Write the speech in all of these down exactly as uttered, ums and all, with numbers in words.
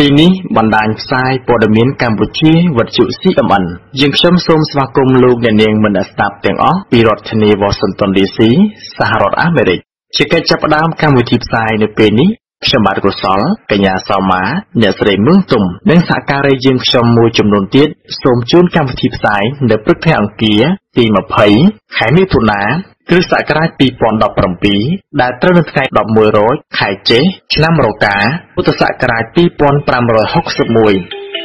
ទីនេះបណ្ដាញផ្សាយព័ត៌មានកម្ពុជាវិទ្យុ C M N យើងខ្ញុំសូមស្វាគមន៍លោកអ្នកនាងមនស្ដាប់ទាំងអស់ពីរដ្ឋធានី Washington ឌី ស៊ី សហរដ្ឋអាមេរិកជាកិច្ចចាប់ផ្ដើមកម្មវិធីផ្សាយនៅពេលនេះខ្ញុំបាទកុសលកញ្ញាសមាអ្នកស្រីមឿងទុំនិងសហការីយើងខ្ញុំមួយចំនួនទៀតសូមជូនកម្មវិធីផ្សាយនៅព្រឹកថ្ងៃអង្គារទីยี่สิบខែមិថុនាគ្រិស្តសករាជยี่สิบสิบเจ็ดដែលត្រូវនៅថ្ងៃ十mộtរោចខែចេសឆ្នាំរកាពុទ្ធសករាជยี่สิบห้าหกสิบเอ็ด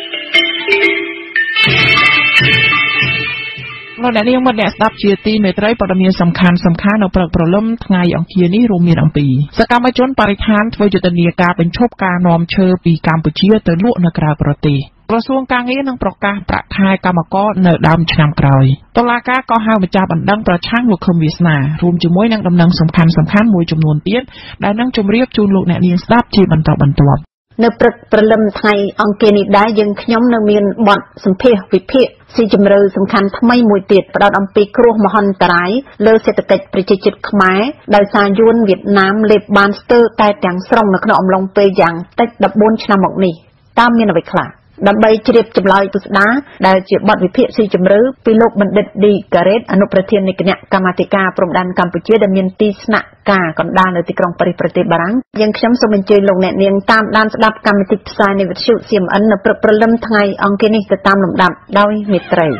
លោកអ្នកនាងមកអ្នកស្ដាប់ជាទីមេត្រីព័ត៌មានសំខាន់សំខាន់នៅព្រឹកព្រលឹមថ្ងៃអង្គារនេះរួមមានអំពីសកម្មជនបរិស្ថានធ្វើយុទ្ធនាការបញ្ឈប់ការនាំឈើពីកម្ពុជាទៅលក់នៅក្រៅប្រទេសក្រសួងការងារនឹងប្រកាសប្រាក់ខែកម្មករនៅដើមឆ្នាំក្រោយតុលាការក៏ហៅម្ចាស់បណ្ដឹងប្រឆាំងលោកខឹមវាសនារួមជាមួយនឹងដំណឹងសំខាន់សំខាន់មួយចំនួនទៀតដែលនឹងជម្រាបជូនលោកអ្នកនាងស្ដាប់ជាបន្តបន្ទាប់នៅព្រឹកព្រលឹមថ្ងៃអង្គារនេះដែរយើងខ្ញុំនៅមានបទសម្ភាសវិភាគស៊ីជម្រៅសំខាន់ថ្មីមួយទៀតផ្ដោតអំពីគ្រោះមហន្តរាយលើសេដ្ឋកិច្ចប្រជាជាតិខ្មែរដោយសារយួនវៀតណាមលេបបានស្ទើរតែទាំងស្រុងនៅក្នុងអំឡុងពេលយ៉ាងតិចដប់បួនឆ្នាំមកនេះតើមានអ្វីខ្លះដើម្បីជ្រាបចម្លើយពុស្ដាដែលជាបទវិភាគស៊ីជម្រៅពីលោកបណ្ឌិតឌីការ៉េតអនុប្រធាននៃគណៈកម្មាធិការព្រំដែនកម្ពុជាដែលមានទីស្នាក់ការកណ្ដាលនៅទីក្រុងប៉ារីសប្រទេសបារាំងយើងខ្ញុំសូមអញ្ជើញលោកអ្នកនាងតាមដានស្ដាប់កម្មវិធីផ្សាយនៃវិទ្យុ C M N នៅព្រឹកព្រលឹមថ្ងៃអង្គារនេះទៅតាមលំដាប់ដោយមេត្រី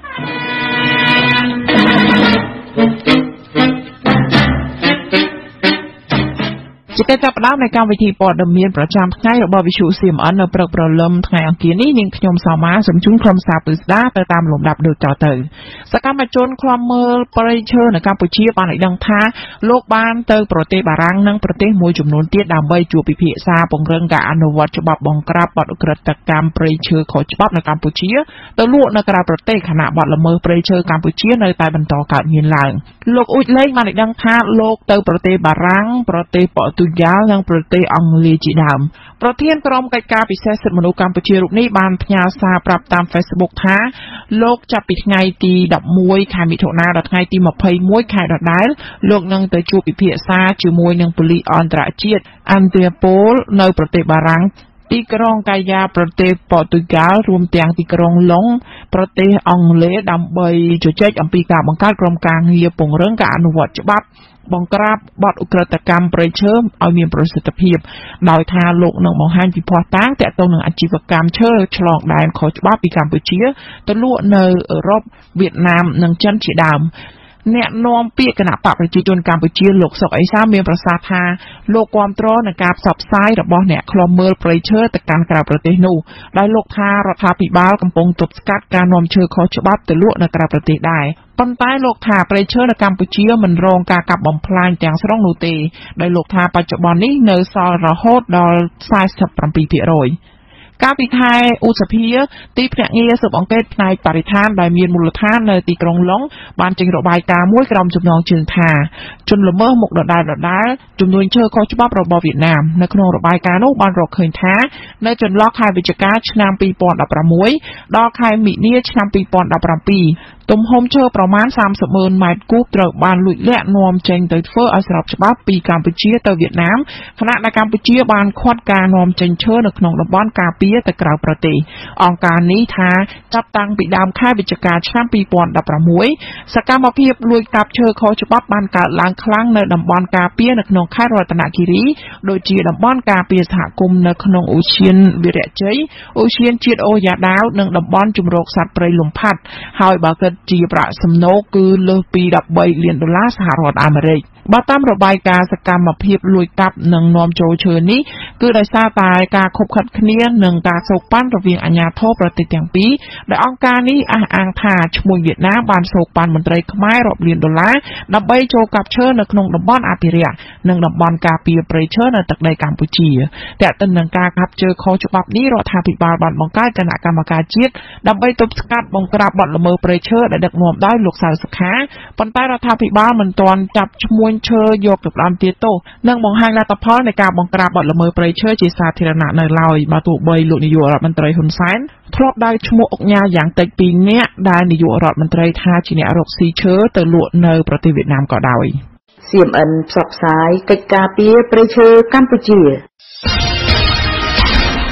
ជាកិច្ចចាប់ផ្ដើមនៃកម្មវិធីព័ត៌មានប្រចាំថ្ងៃរបស់វិទ្យុ C M N នៅព្រឹកព្រលឹមថ្ងៃអង្គារនេះនាងខ្ញុំសមាសូមជូនក្រុមសារពឹស្ដាទៅតាមលំដាប់ដូចតទៅសកម្មជនឃ្លាំមើលព្រៃឈើនៅកម្ពុជាបានឲ្យដឹងថាលោកបានទៅប្រទេសបារាំងនិងប្រទេសមួយចំនួនទៀតដើម្បីជួបពិភាក្សាពង្រឹងការអនុវត្តច្បាប់បង្ក្រាបបទឧក្រិដ្ឋកម្មព្រៃឈើខុសច្បាប់នៅកម្ពុជាទៅលក់នៅក្រៅប្រទេសខណៈបទល្មើសព្រៃឈើកម្ពុជានៅតែបន្តកើតមានឡើងលោកអ៊ូចលេងបានឲ្យដឹងថាលោកទៅប្រទេសបារាំងប្រទេសប៉ូទុយហ្គាល់និងប្រទេសអង់គ្លេសជាដើមប្រធានក្រុមកិច្ចការពិសេសសិទ្ធិមនុស្សកម្ពុជារូបនេះបានផ្ញើសារប្រាប់តាម Facebook ថាលោកចាប់ពីថ្ងៃទី十mộtខែមិថុនាដល់ថ្ងៃទីยี่สิบเอ็ดខែដដែលលោកនឹងទៅជួបពិភាក្សាជាមួយនឹងប៉ូលីសអន្តរជាតិអន្តរប៉ូលនៅប្រទេសបារាំងទីក្រុងកាយ៉ាប្រទេសប៉ូទុយហ្គាល់រួមទាំងទីក្រុងឡុងប្រទេសអង់គ្លេសដើម្បីជជែកអំពីការបង្កើតក្រុមការងារពង្រឹងការអនុវត្តច្បាប់បង្ក្រាបបទឧក្រិដ្ឋកម្មព្រៃឈើឲ្យមានប្រសិទ្ធភាពដោយថាលោកនឹងបង្ហាញពីភស្តុតាងទាក់ទងនឹងអាជីវកម្មឈើឆ្លងដែនខុសច្បាប់ពីកម្ពុជាទៅលក់នៅអឺរ៉ុបវៀតណាមនិងចិនជាដើមអ្នកនាំពាក្យគណៈបកប្រជាជនកម្ពុជាលោកសុកអេសាមានប្រសាសន៍ថាលោកគាំទ្រនឹងការផ្សព្វផ្សាយរបស់អ្នកឃ្លាំមើលព្រៃឈើទៅកាន់ក្រៅប្រទេសនោះដោយលោកថារដ្ឋាភិបាលកំពុងទប់ស្កាត់ការនាំឈើខុសច្បាប់ទៅលក់នៅក្រៅប្រទេសដែរប៉ុន្តែលោកថាព្រៃឈើនៅកម្ពុជាមិនរងការកាប់បំផ្លាញទាំងស្រុងនោះទេដោយលោកថាបច្ចុប្បន្ននេះនៅសល់រហូតដល់สี่สิบเจ็ดភាគរយកាលពីខែឧសភាទីភ្នាក់ងារស៊ើបអង្កេតផ្នែកបរិស្ថានដែលមានមូលដ្ឋាននៅទីក្រុងឡុងបានចេញរបាយការណ៍មួយក្រុមចំណងជើងថាជនល្មើសមុខដដែលដដែលចំនួនឈើខុសច្បាប់របស់វៀតណាមនៅក្នុងរបាយការណ៍នោះបានរកឃើញថានៅចន្លោះខែវិច្ឆិកាឆ្នាំยี่สิบสิบหกដល់ខែមិនិនាឆ្នាំยี่สิบสิบเจ็ดទំហំឈើប្រមាណ三十ម៉ឺនម៉ែត្រគូបត្រូវបានលួចលាក់នាំចេញទៅធ្វើឲ្យស្របច្បាប់ពីកម្ពុជាទៅវៀតណាមខណៈដែលកម្ពុជាបានឃាត់ការនាំចេញឈើនៅក្នុងតំបន់ការពារទៅក្រៅប្រទេសអង្គការនេះថាចាប់តាំងពីដើមខែវិច្ឆិកាឆ្នាំยี่สิบสิบหกសកម្មភាពលួចកាប់ឈើខុសច្បាប់បានកើតឡើងខ្លាំងនៅតំបន់ការពារនៅក្នុងខេត្តរតនគិរីដូចជាតំបន់ការពារសហគមន៍នៅក្នុងឧទ្យានវីរៈជ័យឧទ្យានជាតិអូយ៉ាដាវនិងតំបន់ជម្រកសត្វព្រៃលំផាត់ហើយបើគិតជាប្រាក់សំណូកគឺលើសពី13លានដុល្លារសហរដ្ឋអាមេរិកបើតាមរបាយការណ៍សកម្មភាពលួចកាប់និងនាំចូលឈើនេះគឺដោយសារតែការខົບខិតគ្នានិងការសោកប៉ាន់រវាងអាជ្ញាធរប្រទេសទាំងពីរដែលអង្គការនេះអះអាងថាឈ្មួញវៀតណាមបានសោកប៉ាន់មន្ត្រីខ្មែររាប់លានដុល្លារដើម្បីចូលកាប់ឈើនៅក្នុងតំបន់អភិរក្សនិងតំបន់ការពារព្រៃឈើនៅទឹកដីកម្ពុជាតែទៅនឹងការកាប់ឈើខុសច្បាប់នេះរដ្ឋាភិបាលបានបង្កើតគណៈកម្មការជាតិដើម្បីទប់ស្កាត់បង្ក្រាបបទល្មើសព្រៃឈើដែលដឹកនាំដោយលោកសៅសុខាប៉ុន្តែរដ្ឋាភិបាលមិនទាន់ចាប់ឈ្មួញឈើយកទៅផ្ដន្ទាទោសនិងបង្ហាញលទ្ធផលនៃការបង្ក្រាបបទល្មើសព្រៃឈើជាសាធារណៈនៅឡើយបើទោះបីលោកនាយករដ្ឋមន្ត្រីហ៊ុនសែនធ្លាប់ដៅឈ្មោះអុកញ៉ាយ៉ាងតិចពីរនាក់ដែលនាយករដ្ឋមន្ត្រីថាជាអ្នករកស៊ីឈើទៅលក់នៅប្រទេសវៀតណាមក៏ដោយ C M N ផ្សព្វផ្សាយកិច្ចការពារព្រៃឈើកម្ពុជាក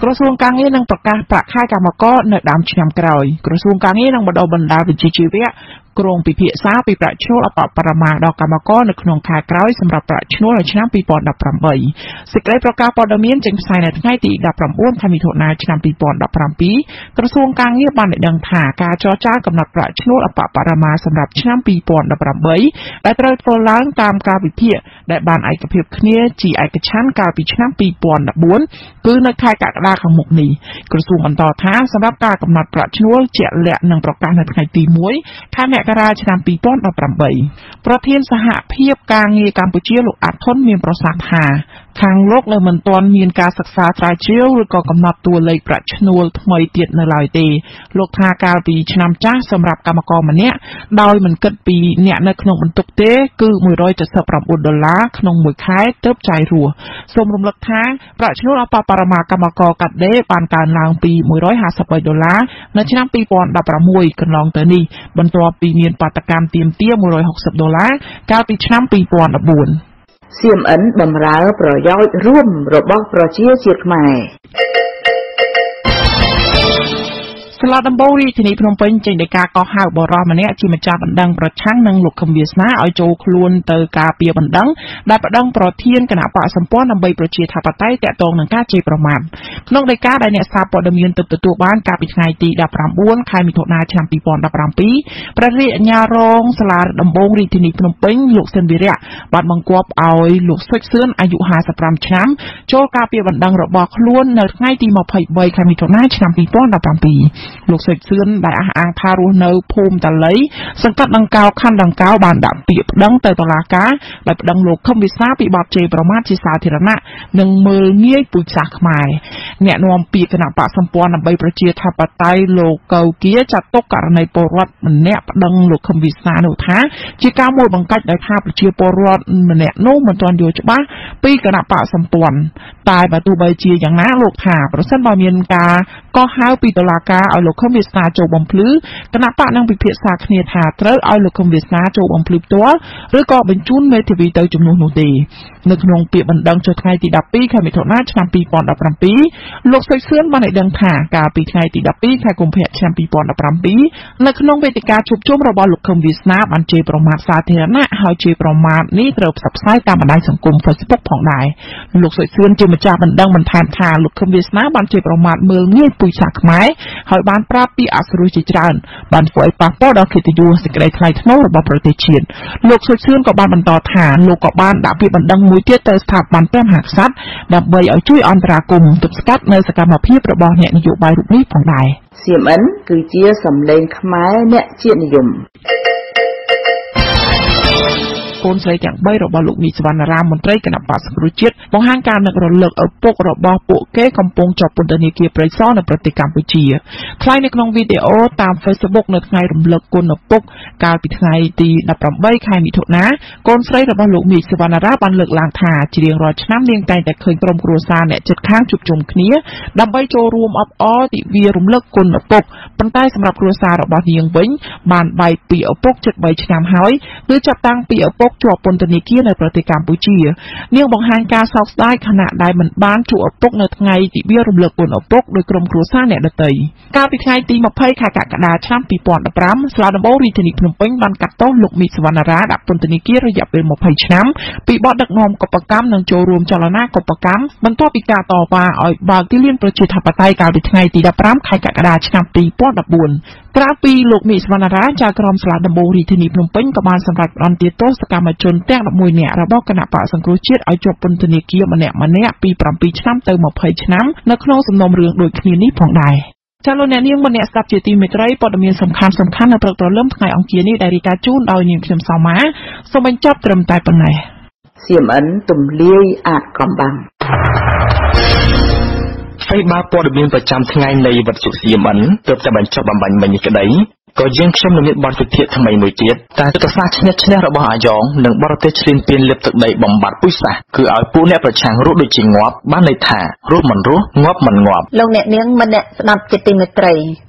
ក្រសួងការងារនឹងប្រកាសប្រាក់ខែកម្មករនៅដើមឆ្នាំក្រោយក្រសួងការងារនឹងបណ្ដុះបណ្ដាលវិជ្ជាជីវៈក្រុងពិភាក្សាពីប្រាក់ឈ្នួលអបបរមាដល់កម្មករនៅក្នុងខែក្រោយសម្រាប់ប្រាក់ឈ្នួលនៅឆ្នាំពីរពាន់ដប់ប្រាំបីសេចក្តីប្រកាសព័ត៌មានចេញផ្សាយនៅថ្ងៃទីដប់ប្រាំបួនខែមិថុនាឆ្នាំពីរពាន់ដប់ប្រាំពីរក្រសួងការងារបានឲ្យដឹងថាការចរចាកំណត់ប្រាក់ឈ្នួលអបបរមាសម្រាប់ឆ្នាំពីរពាន់ដប់ប្រាំបីដែលត្រូវធ្វើឡើងតាមការវិភាគដែលបានឯកភាពគ្នាជាឯកច្ឆន្ទកាលពីឆ្នាំពីរពាន់ដប់បួនគឺនៅខែកក្កដាខាងមុខនេះក្រសួងបន្តថាសម្រាប់ការកំណត់ប្រាក់ឈ្នួលជាក់លាក់នឹងប្រកាសនៅថ្ងៃទីមួយខែមករាឆ្នាំពីរពាន់ដប់ប្រាំបីប្រធានសហភាពការងារកម្ពុជាលោកអាត់ធុនមានប្រសាសន៍ថាខាងលោកនៅមិនទាន់មានការសិក្សាស្រាវជ្រាវឬក៏កំណត់តួលេខប្រាក់ឈ្នួលថ្មីទៀតនៅឡើយទេលោកថាកាលពីឆ្នាំចាស់សម្រាប់កម្មករម្នាក់ដោយមិនគិតពីអ្នកនៅក្នុងបន្ទុកទេគឺមួយរយเจ็ดสิบเก้าដុល្លារក្នុងមួយខែទើបចាយរស់សូមរំលឹកថាប្រាក់ឈ្នួលអបបរមាកម្មករកាត់ដេរបានកើនឡើងពីមួយរយห้าสิบដុល្លារនៅឆ្នាំពីរពាន់ដប់ប្រាំមួយកន្លងទៅនេះបន្ទាប់ពីមានបាតកម្មទាមទារមួយរយหกสิบដុល្លារកាលពីឆ្នាំពីរពាន់ដប់បួនซี เอ็ม เอ็น បម្រើប្រយោជន៍រួមរបស់ប្រជាជាតិខ្មែរសាលាដំបូងរាជធានីភ្នំពេញចេញដោយការកោះហៅបរិសម្នាក់ជាម្ចាស់បណ្ដឹងប្រឆាំងនឹងលោកខឹមវាសនាឲ្យចូលខ្លួនទៅការពារបណ្ដឹងដែលបណ្ដឹងប្រធានគណៈបកសម្ព័ន្ធដើម្បីប្រជាធិបតេយ្យតាក់ទងនឹងការជេរប្រមាថក្នុងដីកាដែលអ្នកសារព័ត៌មានទើបទទួលបានកាលពីថ្ងៃទីដប់ប្រាំបួនខែមិថុនាឆ្នាំពីរពាន់ដប់ប្រាំពីរព្រះរាជអាជ្ញារងសាលាដំបូងរាជធានីភ្នំពេញលោកសិនវិរៈបានបង្គាប់ឲ្យលោកសុចសឿនអាយុห้าสิบห้าឆ្នាំចូលការពារបណ្ដឹងរបស់ខ្លួននៅថ្ងៃទីยี่สิบสามខែមិថុនាឆ្នាំពីរពាន់ដប់ប្រាំពីរលោកសេចសឿនដែលអះអាងថារស់នៅភូមិតាលីសង្កាត់ដង្កោខណ្ឌដង្កោបានដាក់ពាក្យប្តឹងទៅតុលាការដោយប្តឹងលោកខឹមវិសាពីបទជេរប្រមាថជាសាធារណៈនិងមើលងាយពូជសាសន៍ខ្មែរអ្នកនាំពាក្យគណៈបកសម្ព័ន្ធដើម្បីប្រជាធិបតេយ្យលោកកៅគៀចាត់ទុកករណីពលរដ្ឋម្នាក់ប្តឹងលោកខឹមវិសានោះថាជាការមួយបង្កាច់ដោយថាប្រជាពលរដ្ឋម្នាក់នោះមិនទាន់យល់ច្បាស់ពីគណៈបកសម្ព័ន្ធតែបើទោះបីជាយ៉ាងណាលោកថាប្រសិនបើមានការកោះហៅពីតុលាការឲ្យលោកខឹមវាសនាចូលបំភ្លឺគណៈបកនឹងពិភាក្សាគ្នាថាត្រូវឲ្យលោកខឹមវាសនាចូលបំភ្លឺផ្ទាល់ឬក៏បញ្ជូនមេធាវីទៅជំនួសនោះទេនៅក្នុងពាក្យបណ្ដឹងចុះថ្ងៃទីដប់ពីរខែមិថុនាឆ្នាំពីរពាន់ដប់ប្រាំពីរលោកសុចសឿនបានឲ្យដឹងថាកាលពីថ្ងៃទីដប់ពីរខែកុម្ភៈឆ្នាំពីរពាន់ដប់ប្រាំពីរនៅក្នុងវេទិកាជួបជុំរបស់លោកខឹមវាសនាបានជេរប្រមាថសាធារណៈហើយជេរប្រមាថនេះត្រូវផ្សព្វផ្សាយតាមបណ្ដាញសង្គម Facebook ផងដែរលោកសុចសឿនជាម្ចាស់បណ្ដឹងបន្ថែមថាលោកខឹមវាសនាបានជេរប្រមាថមើលងាយពូជសាសន៍ខ្មែរហើយបានប្រាប់ពីអសុរោះជាច្រើនបានធ្វើឲ្យប៉ះពាល់ដល់កិត្តិយសសេចក្តីថ្លៃថ្នូររបស់ប្រទេសជាតិលោកសុចសឿនក៏បានបន្តថាលោកក៏បានដាក់ពាក្យបណ្ដឹងមួយទៀតទៅស្ថាប័នព្រះមហាក្សត្រដើម្បីឲ្យជួយអន្តរាគមន៍ទប់ស្កាត់នៅសកម្មភាពរបស់អ្នកនយោបាយរូបនេះផងដែរซี เอ็ม เอ็น គឺជាសម្លេងខ្មែរអ្នកជាតិនិយមកូនស្រីទាំងបីរបស់លោកមីសវណ្ណរាមមន្ត្រីគណៈបក្សសង្គ្រោះជាតិបង្ហាញការនឹករលឹកឪពុករបស់ពួកគេកំពុងជាប់ពន្ធនាគារព្រៃសរនៅប្រទេសកម្ពុជាថ្លែងនៅក្នុងវីដេអូតាម Facebook នៅថ្ងៃរំលឹកគុណឪពុកកាលពីថ្ងៃទីដប់ប្រាំបីខែមិថុនាកូនស្រីរបស់លោកមីសវណ្ណរាបានលើកឡើងថាជារៀងរាល់ឆ្នាំនាងតែងតែឃើញក្រុមគ្រួសារអ្នកជិតខាងជួបជុំគ្នាដើម្បីចូលរួមអបអរទិវារំលឹកគុណឪពុកប៉ុន្តែសម្រាប់គ្រួសាររបស់នាងវិញបានបែកពីឪពុកជិតបីឆ្នាំហើយគឺចាប់តាំងពីឪពុកជាប់ពន្ធនាគារនៅប្រទេសកម្ពុជានាងបង្ហាញការសោកស្ដាយខណៈដែលមិនបានជួបឪពុកនៅថ្ងៃទិវារំលឹកគុណឪពុកដោយក្រុមគ្រួសារអ្នកដទៃកាលពីថ្ងៃទីยี่สิบខែកក្កដាឆ្នាំពីរពាន់ដប់ប្រាំសាលាដំបូងរាជធានីភ្នំពេញបានកាត់ទោសលោកមីសវណ្ណរាដាក់ពន្ធនាគាររយៈពេលยี่สิบឆ្នាំពីបទដឹកនាំកុបកម្មនិងចូលរួមចលនាកុបកម្មបន្ទាប់ពីការតវ៉ាឲ្យបើកទីលានប្រជាធិបតេយ្យកាលពីថ្ងៃទីដប់ប្រាំខែកក្កដាឆ្នាំពីរពាន់ដប់បួនក្រៅពីលោកមីសវណ្ណរាចៅក្រមសាលាដំបូងរាជធានីភ្នំពេញក៏បានសម្រេចផ្តន្ទាទោសសកម្មជនទាំង十一នាក់របស់គណៈបក្សសង្គ្រោះជាតិឲ្យជាប់ពន្ធនាគារម្នាក់ម្នាក់ពីbảyឆ្នាំទៅยี่สิบឆ្នាំនៅក្នុងសំណុំរឿងដូចគ្នានេះផងដែរចាលោកអ្នកនាងម្នាក់ស្ដាប់ជាទីមេត្រីព័ត៌មានសំខាន់សំខាន់នៅព្រឹកព្រលឹមថ្ងៃអង្គារនេះដែលរាយការណ៍ជូនដោយនាងខ្ញុំសោមាសូមបញ្ចប់ត្រឹមតែប៉ុណ្ណេះซี เอ็ม เอ็น ទំលាយអាចកំបាំងហើយបើព័ត៌មានប្រចាំថ្ងៃនៃវិទ្យុ ซี เอ็ม เอ็น ទើបតែបញ្ចប់បំបញ្ញមិញនេះក្តីក៏យើងខ្ញុំនឹងមានបទវិភាគថ្មីមួយទៀតតែយុទ្ធសាស្ត្រឈ្នះឈ្នះរបស់អាយ៉ងនិងបរទេសឈ្លានពានលិបទឹកដីបំបត្តិពុយសាសគឺឲ្យពួកអ្នកប្រឆាំងរស់ដូចជាងាប់បានន័យថារស់មិនរស់ងាប់មិនងាប់លោកអ្នកនាងមិនអ្នកស្ដាប់ជាទីមេត្រី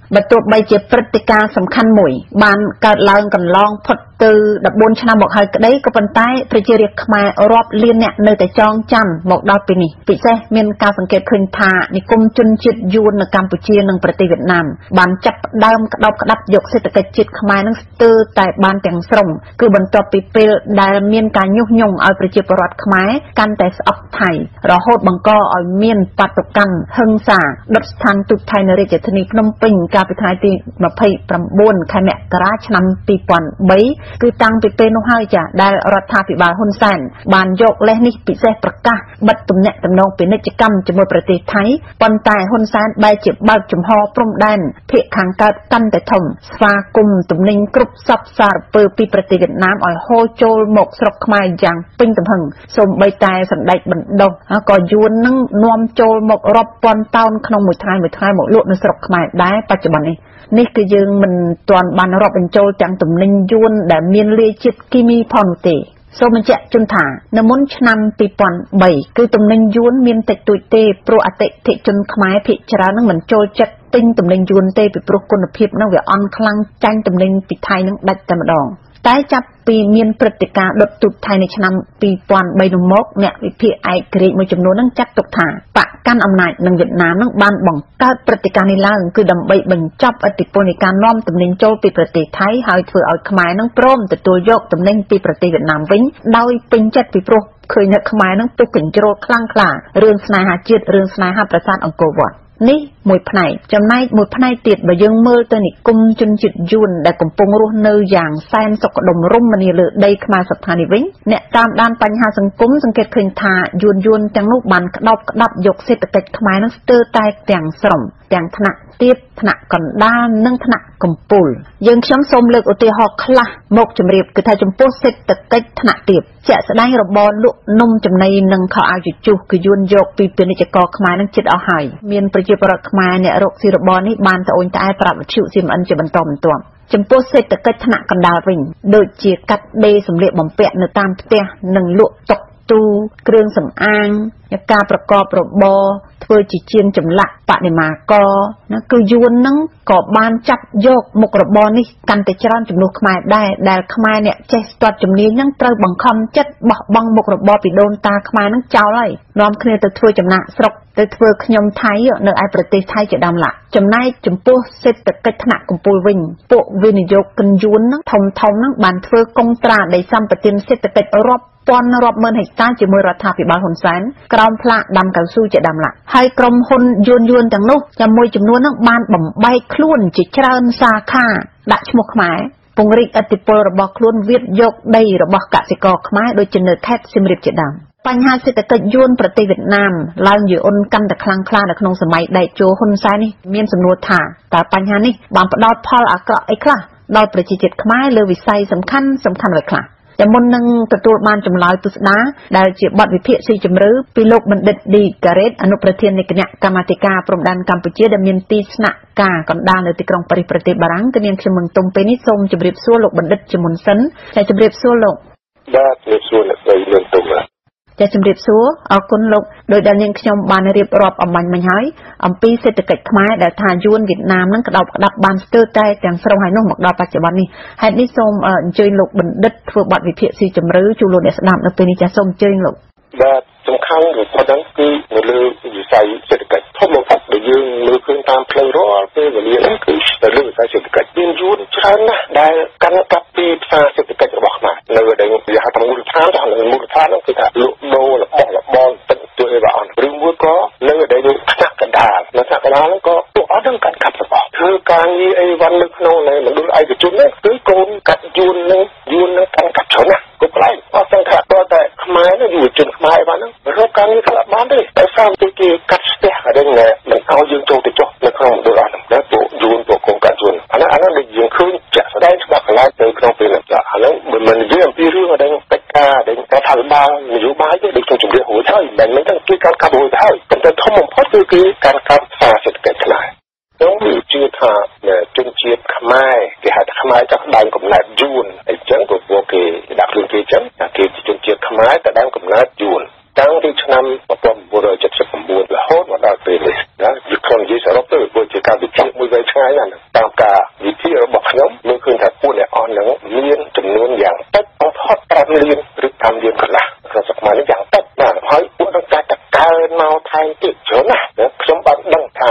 បើទោះបីជាព្រឹត្តិការណ៍សំខាន់មួយបានកើតឡើងកន្លងផុតទៅដប់បួនឆ្នាំមកហើយក្តីក៏ប៉ុន្តែប្រជារាស្ត្រខ្មែររាប់លានអ្នកនៅតែចងចាំមកដល់ពេលនេះពិសេសមានការសង្កេតឃើញថានិគមជនជាតិយួននៅកម្ពុជានិងប្រទេសវៀតណាមបានចាប់ផ្ដើមក្តោបក្តាប់យកសេដ្ឋកិច្ចជាតិខ្មែរនឹងស្ទើរតែបានទាំងស្រុងគឺបន្ទាប់ពីពេលដែលមានការញុះញង់ឲ្យប្រជាពលរដ្ឋខ្មែរកាន់តែស្អប់ថៃរហូតបង្កឲ្យមានបាតុកម្មហិង្សាដុតស្ថានទូតថៃនៅរាជធានីភ្នំពេញកាលពីថ្ងៃទីម្ភៃប្រាំបួនខែមករាឆ្នាំពីរពាន់បីគឺតាំងពីពេលនោះហើយចាដែលរដ្ឋាភិបាលហ៊ុនសែនបានយកលេសនេះពិសេសប្រកាសបិទទំនាក់ទំនងពាណិជ្ជកម្មជាមួយប្រទេសថៃប៉ុន្តែហ៊ុនសែនបែរជាបើកចំហព្រំដែនភាគខាងកើតកាន់តែធំស្វាគមន៍ទំនិញគ្រប់សពសារពើពីប្រទេសវៀតណាមឲ្យហូរចូលមកស្រុកខ្មែរយ៉ាងពេញទំហឹងសូម្បីតែសម្ដេចបណ្ដុះក៏យួននឹងនាំចូលមករាប់ពាន់តោនក្នុងមួយថ្ងៃមួយថ្ងៃមកលក់នៅស្រុកខ្មែរដែរបច្ចុប្បន្ននេះនេះគឺយើងមិនទាន់បានរាប់បញ្ចូលទាំងទំនិញយួនដែលមានលាយជាតិគីមីផងនោះទេសូមបញ្ជាក់ជូនថានៅមុនឆ្នាំពីរពាន់បីគឺទំនិញយួនមានតិចតួចទេព្រោះអតិថិជនខ្មែរភាគច្រើននឹងមិនចូលចិត្តទិញទំនិញយួនទេពីព្រោះគុណភាពនឹងវាអន់ខ្លាំងចាញ់ទំនិញពីថៃនឹងដាច់តែម្ដងតែចាប់ពីមានព្រឹត្តិការណ៍ដុតទូតថៃនៅឆ្នាំពីរពាន់បីនោះមកអ្នកវិភាគឯករាជ្យមួយចំនួននឹងចាត់ទុកថាបកកាន់អំណាចនឹងវៀតណាមនឹងបានបង្កើតព្រឹត្តិការណ៍នេះឡើងគឺដើម្បីបញ្ចប់ឥទ្ធិពលនៃការនាំទំនិញចូលពីប្រទេសថៃហើយធ្វើឲ្យខ្មែរនឹងព្រមទទួលយកទំនិញពីប្រទេសវៀតណាមវិញដោយពេញចិត្តពីព្រោះឃើញអ្នកខ្មែរនឹងពុះកញ្ជ្រោលខ្លាំងក្លារឿងស្នេហាជាតិរឿងស្នេហាប្រាសាទអង្គរវត្តនេះមួយផ្នែកចំណែកមួយផ្នែកទៀតបើយើងមើលទៅនិគមជនជាតិយួនដែលកំពុងរស់នៅយ៉ាងសែនសុខដុមរមនាលើដីខ្មែរសប្តាហ៍នេះវិញអ្នកតាមដានបញ្ហាសង្គមសង្កេតឃើញថាយួនយួនទាំងនោះបានក្តោបក្តាប់យកសេដ្ឋកិច្ចខ្មែរនឹងស្ទើរតែទាំងស្រុងទាំងថ្នាក់ទាបថ្នាក់កណ្ដាលនិងថ្នាក់កំពូលយើងខ្ញុំសូមលើកឧទាហរណ៍ខ្លះមកជម្រាបគឺថាចំពោះសេដ្ឋកិច្ចថ្នាក់ទាបជាក់ស្ដែងរបរលក់នំចំណីនិងខោអាវជជុះគឺយួនយកពីពាណិជ្ជករខ្មែរនឹងជិតអស់ហើយមានប្រជាពលរដ្ឋខ្មែរអ្នករកស៊ីរបរនេះបានត្អូញត្អែប្រាប់វិទ្យុ C M N ជាបន្តបន្ទាប់ចំពោះសេដ្ឋកិច្ចថ្នាក់កណ្ដាលវិញដូចជាកាត់ដេរសម្លៀកបំពាក់នៅតាមផ្ទះនិងលក់តុកទូគ្រឿងសម្អាងការប្រកបរបរធ្វើជាជាងចម្លាក់បដិមាករណាគឺយួននឹងក៏បានចាប់យកមុខរបរនេះកាន់តែច្រើនចំនួនខ្មែរដែរដែលខ្មែរអ្នកចេះស្ទាត់ជំនាញនឹងត្រូវបង្ខំចិត្តបោះបង់មុខរបរពីដូនតាខ្មែរនឹងចោលហើយនាំគ្នាទៅធ្វើចំណាក់ស្រុកទៅធ្វើខ្ញុំថៃនៅឯប្រទេសថៃជាដើមឡាចំណែកចំពោះសេដ្ឋកិច្ចថ្នាក់កំពូលវិញពួកវិនិយោគិនយួននឹងធំធំនឹងបានធ្វើកុងត្រាដីសម្បត្តិសេដ្ឋកិច្ចរាប់ពាន់រាប់ម៉ឺនហិកតាជាមួយរដ្ឋាភិបាលហ៊ុនសែនក្រោមផ្លាកដាំកៅស៊ូជាដើមឡាហើយក្រុមហ៊ុនយួនយួនទាំងនោះជាមួយចំនួននឹងបានបំបែកខ្លួនជាច្រើនសាខាដាក់ឈ្មោះខ្មែរពង្រីកឥទ្ធិពលរបស់ខ្លួនវាតយកដីរបស់កសិករខ្មែរដូចជានៅខេត្តសៀមរាបជាដើមបញ្ហាសេដ្ឋកិច្ចយួនប្រទេសវៀតណាមឡើងយឺអ៊ុនកាន់តែខ្លាំងក្លានៅក្នុងសម័យដៃជោហ៊ុនសែននេះមានសំណួរថាតើបញ្ហានេះបានផ្ដល់ផលអាក្រក់អីខ្លះដល់ប្រជាជាតិខ្មែរលើវិស័យសំខាន់សំខាន់អ្វីខ្លះតែមុននឹងទទួលបានចម្លើយទស្សនាដែលជាបទវិភាគស៊ីជម្រៅពីលោកបណ្ឌិតឌីការ៉េតអនុប្រធាននៃគណៈកម្មាធិការព្រំដែនកម្ពុជាដែលមានទីស្នាក់ការកណ្ដាលនៅទីក្រុងប៉ារីសប្រទេសបារាំងគឺនាងខ្ញុំនឹងទុំពេលនេះសូមជម្រាបសួរលោកបណ្ឌិតជាមុនសិនតែជម្រាបសួរលោកបាទជម្រាបសួរអ្នកស្រីលឿនទុំចាជំរាបសួរអរគុណលោកដោយដែលនាងខ្ញុំបានរៀបរាប់អំបញ្ញមិញហើយអំពីសេដ្ឋកិច្ចខ្មែរដែលថាយួនវៀតណាមនឹងក្តោបក្តាប់បានស្ទើរតែទាំងស្រុងហើយនោះមកដល់បច្ចុប្បន្ននេះហេតុនេះសូមអញ្ជើញលោកបណ្ឌិតធ្វើបទវិភាគស៊ីជម្រៅជូនលោកអ្នកស្ដាប់នៅពេលនេះចាសូមអញ្ជើញលោកបាទសំខាន់បំផុតហ្នឹងគឺនៅលើវិស័យសេដ្ឋកិច្ចធំបំផុតដែលយើងមើលឃើញតាមផ្លូវរាល់ពេលវេលាហ្នឹងគឺនៅលើវិស័យសេដ្ឋកិច្ចមានយួនច្រើនណាស់ដែលកាន់កាប់ពីផ្សារសេដ្ឋកិច្ចរបស់ខ្មែរនៅដែលវាហៅថាមូលដ្ឋានដល់មូលដ្ឋានហ្នឹងគឺថាលក់ដូររបស់របរទឹកជួយឲ្យបានឬមួយក៏នៅដែលយើងថ្នាក់កណ្ដាលនៅថ្នាក់កណ្ដាលហ្នឹងក៏ពួកអត់នឹងកាន់កាប់របស់ធ្វើការងារអីវ៉ាន់នៅក្នុងនៃមណ្ឌលឯកជនហ្នឹងគឺកូនកាត់យួនហ្នឹងយួនហ្នឹងកាន់កាប់ច្រើនណាស់ក៏ខ្លាំងអត់សង្ឃឹមក៏តែខ្មែរហ្នឹងយុវជនខ្មែរបានហ្នឹងរកការងារខ្លះបានទេតែសារទៅគេកាត់ស្ទះអីហ្នឹងមិនឲ្យយើងចូលទៅចុះនៅក្នុងមណ្ឌលអត់ហ្នឹងពួកយួនពួកកូនកាត់យួនអាហ្នឹងអាហ្នឹងដែលយើងឃើញចាក់ស្ដែងច្បាស់កន្លែងទៅក្នុងពេលហ្នឹងចាអាហ្នឹងមិនមែននិយាយអំពីរឿងអីហ្នឹងកិច្ចការដែលរដ្ឋាភិបាលនយោបាយទេដូចខ្ញុំជម្រាបរួចហើយមិនមែនហ្នឹងគឺការកាប់រួចទៅហើយប៉ុន្តែធំបំផុតគឺគឺការកាប់សារសេដ្ឋកិច្ចខ្មែរខ្ញុំជឿថាជនជាតិខ្មែរគេហៅថាខ្មែរចាប់ដើមកំណើតយួនអញ្ចឹងក៏ពួកគេដាក់ខ្លួនគេអញ្ចឹងថាគេជាជនជាតិខ្មែរតែដើមកំណើតយួនតាំងពីឆ្នាំmột nghìn chín trăm七mươi chínរហូតមកដល់ពេលនេះណាវាខ្លួននិយាយសរុបទៅវាជាការវិភាគមួយវែងឆ្ងាយណាស់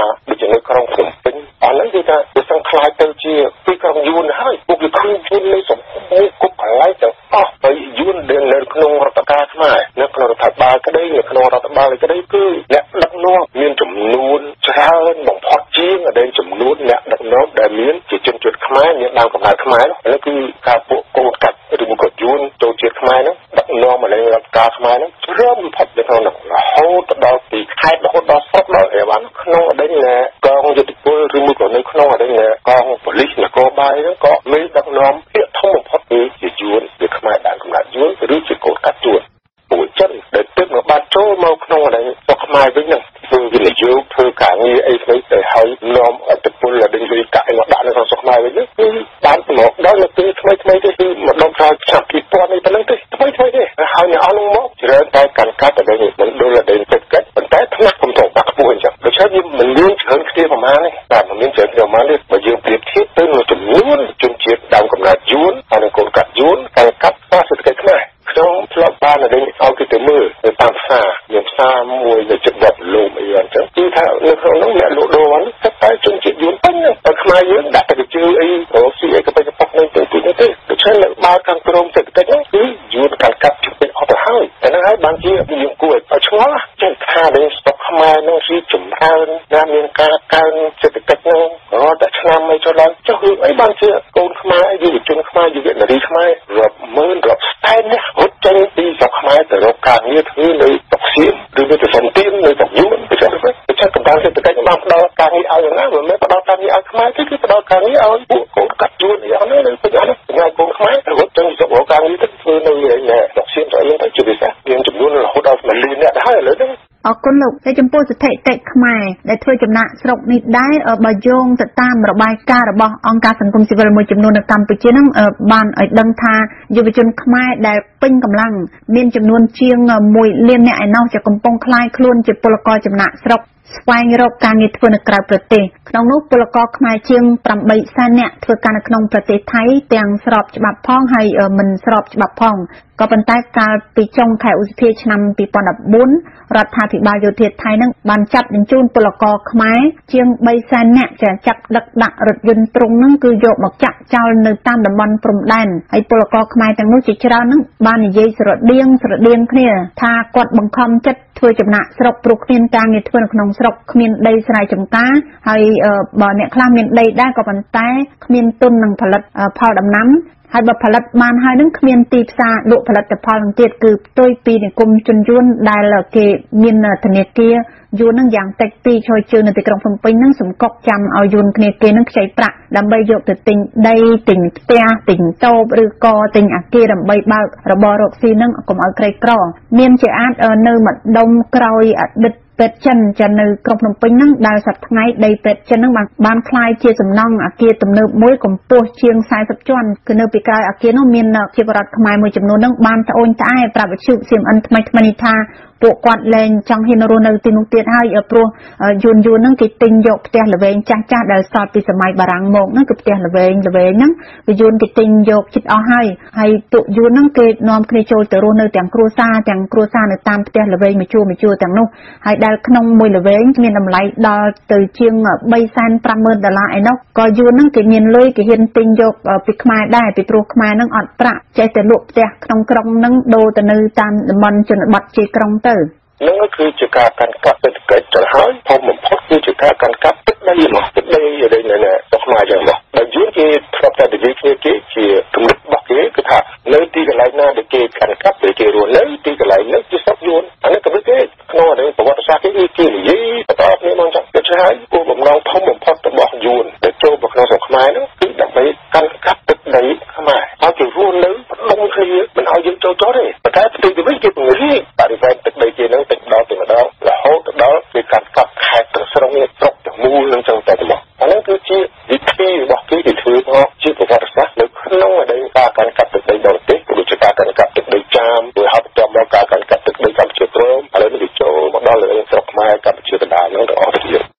ដូចជានៅក្រុងភ្នំពេញអាហ្នឹងគឺថាវាសង្ខ្លាយទៅជាទីក្រុងយួនហើយពួកវាឃើញយួននៅសំភូមិគ្រប់កន្លែងទាំងអស់ហើយយួនដែលនៅក្នុងរដ្ឋការខ្មែរនៅក្នុងរដ្ឋបាលក្តីនៅក្នុងរដ្ឋបាលក្តីគឺអ្នកដឹកនាំមានចំនួនច្រើនបំផុតជាងដែលចំនួនអ្នកដឹកនាំដែលមានជាជនជាតិខ្មែរមានដើមកំណើតខ្មែរនោះគឺការពួកកូនកាត់ឬមកយួនចូលជាតិខ្មែរនោះដឹកនាំមកនៅរដ្ឋការខ្មែរនោះច្រើនបំផុតនៅក្នុងនោះរហូតដល់ពីខេត្តរហូតដល់ស្រុកដល់អីវ៉ាន់ក្នុងអតីតកងយុទ្ធពលឬមួយក៏នៅក្នុងអតីតកងប៉ូលីសនគរបាលហ្នឹងក៏មានដឹកនាំភាគធំបំផុតគឺជាយួនជាខ្មែរដើមកំណើតយួនឬជាកូនកាត់យួនពួកចិនដែលទើបមកបាត់ចូលមកក្នុងអតីតស្រុកខ្មែរវិញហ្នឹងធ្វើវិនិយោគធ្វើការងារអីផ្សេងទៅហើយនាំអត្តពលដែលវិកាយមកដាក់នៅក្នុងស្រុកខ្មែរវិញហ្នឹងគឺបានមកដល់នៅពេលថ្មីថ្មីទេគឺមកដល់ក្រោយឆ្នាំពីរពាន់នេះប៉ុណ្ណឹងទេថ្មីថ្មីទេហើយអ្នកអស់នោះមកច្រើនតែកាន់កាត់តែមិនដូចអតីតទឹកកាច់ប៉ុន្តែថ្នាក់កំធំដាក់ខ្ពស់អញ្ចឹងដូច្នេះវាមិនមានច្រើនគ្នាប្រមាណទេតែមិនមានច្រើនគ្នាប្រមាណទេបើយើងប្រៀបធៀបទៅនឹងចំនួនជនជាតិដើមកំណើតយួនហើយនឹងកូនកាត់យួនកាន់កាត់ផ្សេងសេដ្ឋកិច្ចខ្មែរខ្ញុំធ្លាប់បានតែឲ្យគេទៅមើលទៅតាមផ្សារមានផ្សារមួយនៅជិតវត្តលំអីអញ្ចឹងគឺថានៅក្នុងនោះអ្នកលក់ដូរហ្នឹងតែតែជនជាតិយួនពេញតែខ្មែរយើងដាក់តែជឿអីរកស៊ីអីក៏ទៅប៉ុកនឹងទៅទីនេះទេដូច្នេះនៅបើខាងក្រមសេដ្ឋកិច្ចហ្នឹងគឺយួនកាន់កាប់ជិះពេញអស់ទៅហើយតែហ្នឹងហើយបានជាយើងគួរឲ្យឆ្ងល់ចេះថាដែលស្តុកខ្មែរហ្នឹងគឺចម្រើនណាមានការកើនសេដ្ឋកិច្ចហ្នឹងរាល់តែឆ្នាំមិនចុះឡើងចុះរឿងអីបានជាកូនខ្មែរយុវជនខ្មែរយុវនារីខ្មែររាប់ម៉ឺនរាប់សែននេះរត់ចេញពីស្រុកខ្មែរទៅរកការងារធ្វើនៅស្រុកសៀមឬនៅទៅសំទៀននៅស្រុកយួនទៅចឹងទៅចឹងកម្ពុជាសេដ្ឋកិច្ចបានផ្ដល់ការងារឲ្យណាមិនមែនផ្ដល់ការងារឲ្យខ្មែរទេគឺផ្ដល់ការងារឲ្យពួកកូនកាត់យួនអីអស់នេះនៅពេញអស់នេះថ្ងៃកូនខ្មែររត់ចេញពីស្រុករកការងារទៅធ្វើនៅស្រុកសៀមទៅអីទៅជាពិសេសមានចំនួនរហូតដល់មួយលានអ្នកដែរឥឡូវហ្នឹងអរគុណលោកតែចំពោះស្ថិតិខ្មែរដែលធ្វើចំណាក់ស្រុកនេះដែរបើយោងទៅតាមរបាយការណ៍របស់អង្គការសង្គមស៊ីវិលមួយចំនួននៅកម្ពុជាហ្នឹងបានឲ្យដឹងថាយុវជនខ្មែរដែលពេញកម្លាំងមានចំនួនជាងមួយលានអ្នកឯណោះជាកំពុងคล้ายខ្លួនជាពលករចំណាក់ស្រុកស្វែងរកការងារធ្វើនៅក្រៅប្រទេសក្នុងនោះពលករខ្មែរជាងប្រាំបីសែននាក់ធ្វើការនៅក្នុងប្រទេសថៃទាំងស្របច្បាប់ផងហើយមិនស្របច្បាប់ផងក៏ប៉ុន្តែកាលពីចុងខែឧសភាឆ្នាំពីរពាន់ដប់បួនរដ្ឋាភិបាលយោធាថៃនឹងបានចាត់បញ្ជូនពលករខ្មែរជាងបីសែននាក់ចាចាប់ដឹកដាក់រថយន្តទ្រុងនឹងគឺយកមកចាក់ចោលនៅតាមតំបន់ព្រំដែនហើយពលករខ្មែរទាំងនោះជាច្រើននឹងបាននិយាយស្រដៀងស្រដៀងគ្នាថាគាត់បង្ខំចិត្តធ្វើចំណាក់ស្រុកព្រោះគ្មានការងារធ្វើនៅក្នុងស្រុកគ្មានដីស្រែចម្ការហើយបើអ្នកខ្លះមានដីដែរក៏ប៉ុន្តែគ្មានទុននឹងផលិតផលដំណាំហើយបើផលិតបានហើយនឹងគ្មានទីផ្សារលក់ផលិតផលនឹងទៀតគឺផ្ទុយពីនិគមជនយួនដែលគេមានធនាគារយួននឹងយ៉ាងតិចពីរឈរជើងនៅទីក្រុងភ្នំពេញនឹងសម្កប់ចាំឲ្យយួនគ្នាគេនឹងខ្ចីប្រាក់ដើម្បីយកទៅទិញដីទិញផ្ទះទិញតូបឬក៏ទិញអគារដើម្បីបើករបររកស៊ីនឹងកុំឲ្យក្រីក្រមានជាអាចនៅម្ដុំក្រោយអតីតពេទ្យចិនចានៅក្រុងភ្នំពេញហ្នឹងដែលសប្តាហ៍ថ្ងៃដីពេទ្យចិនហ្នឹងបានបានคล้ายជាសំណង់អគារទំនើបមួយកម្ពស់ជាងសែសិបជាន់គឺនៅពីក្រោយអគារនោះមានជាបរដ្ឋខ្មែរមួយចំនួនហ្នឹងបានត្អូញត្អែប្រាប់វិទ្យុ C M N ថ្មីថ្មីនេះថាពួកគាត់លែងចង់ហ៊ានរស់នៅទីនោះទៀតហើយព្រោះយួនយួនហ្នឹងគេទិញយកផ្ទះល្វែងចាស់ចាស់ដែលសល់ពីសម័យបារាំងមកហ្នឹងគឺផ្ទះល្វែងល្វែងហ្នឹងគឺយួនគេទិញយកជិតអស់ហើយហើយពួកយួនហ្នឹងគេនាំគ្នាចូលទៅរស់នៅទាំងគ្រួសារទាំងគ្រួសារនៅតាមផ្ទះល្វែងមួយជួរមួយជួរទាំងនោះហើយដែលក្នុងមួយល្វែងមានតម្លៃដល់ទៅជាងបីសែនប្រាំម៉ឺនដុល្លារឯណោះក៏យួនហ្នឹងគេមានលុយគេហ៊ានទិញយកពីខ្មែរដែរពីព្រោះខ្មែរហ្នឹងអត់ប្រាក់ចេះតែលក់ផ្ទះក្នុងក្រុងហ្នឹងដូរទៅនៅតាមតំបន់ជនបទជាក្រុងទៅនឹងគឺជាការកាន់កាប់សេដ្ឋកិច្ចទៅហើយធំបំផុតគឺជាការកាន់កាប់ទឹកដីមកទឹកដីដែលនៅស្រុកខ្មែរចឹងមកដែលយួនគេធ្លាប់តែនិយាយគ្នាគេជាគំនិតរបស់គេគឺថានៅទីកន្លែងណាដែលគេកាន់កាប់ដែលគេរស់នៅទីកន្លែងនោះជាស្រុកយួនអានេះគំនិតគេក្នុងប្រវត្តិសាស្ត្រគេគេនិយាយបន្តគ្នាមកចឹងដូច្នេះហើយគោលបំណងធំបំផុតរបស់យួនដែលចូលមកក្នុងស្រុកខ្មែរនោះគឺដើម្បីកាន់កាប់ទឹកដីខ្មែរហើយគេរស់នៅផ្ដុំគ្នាមិនឲ្យយើងចូលចោលទេប៉ុន្តែផ្ទុយទៅវិញគេពង្រីកបរិវេណទឹកដីគេនឹងទៅដល់ទៅម្ដងរហូតដល់គេកាត់កាប់ខេត្តទាំងស្រុងស្រុកទាំងមូលនឹងចឹងតែទៅមកអានេះគឺជាវិធីរបស់គេដែលធ្វើមកជាប្រវត្តិសាស្ត្រនៅក្នុងការកាន់កាប់ទឹកដីបរទេសដូចជាការកាន់កាប់ទឹកដីចាមដោយហៅបន្ទាប់មកការកាន់កាប់ទឹកដីកម្ពុជាក្រមឥឡូវនេះវាចូលមកដល់លើស្រុកខ្មែរកម្ពុជាកណ្ដាលនឹងទាំងអស់គ្នាចាឆ្ល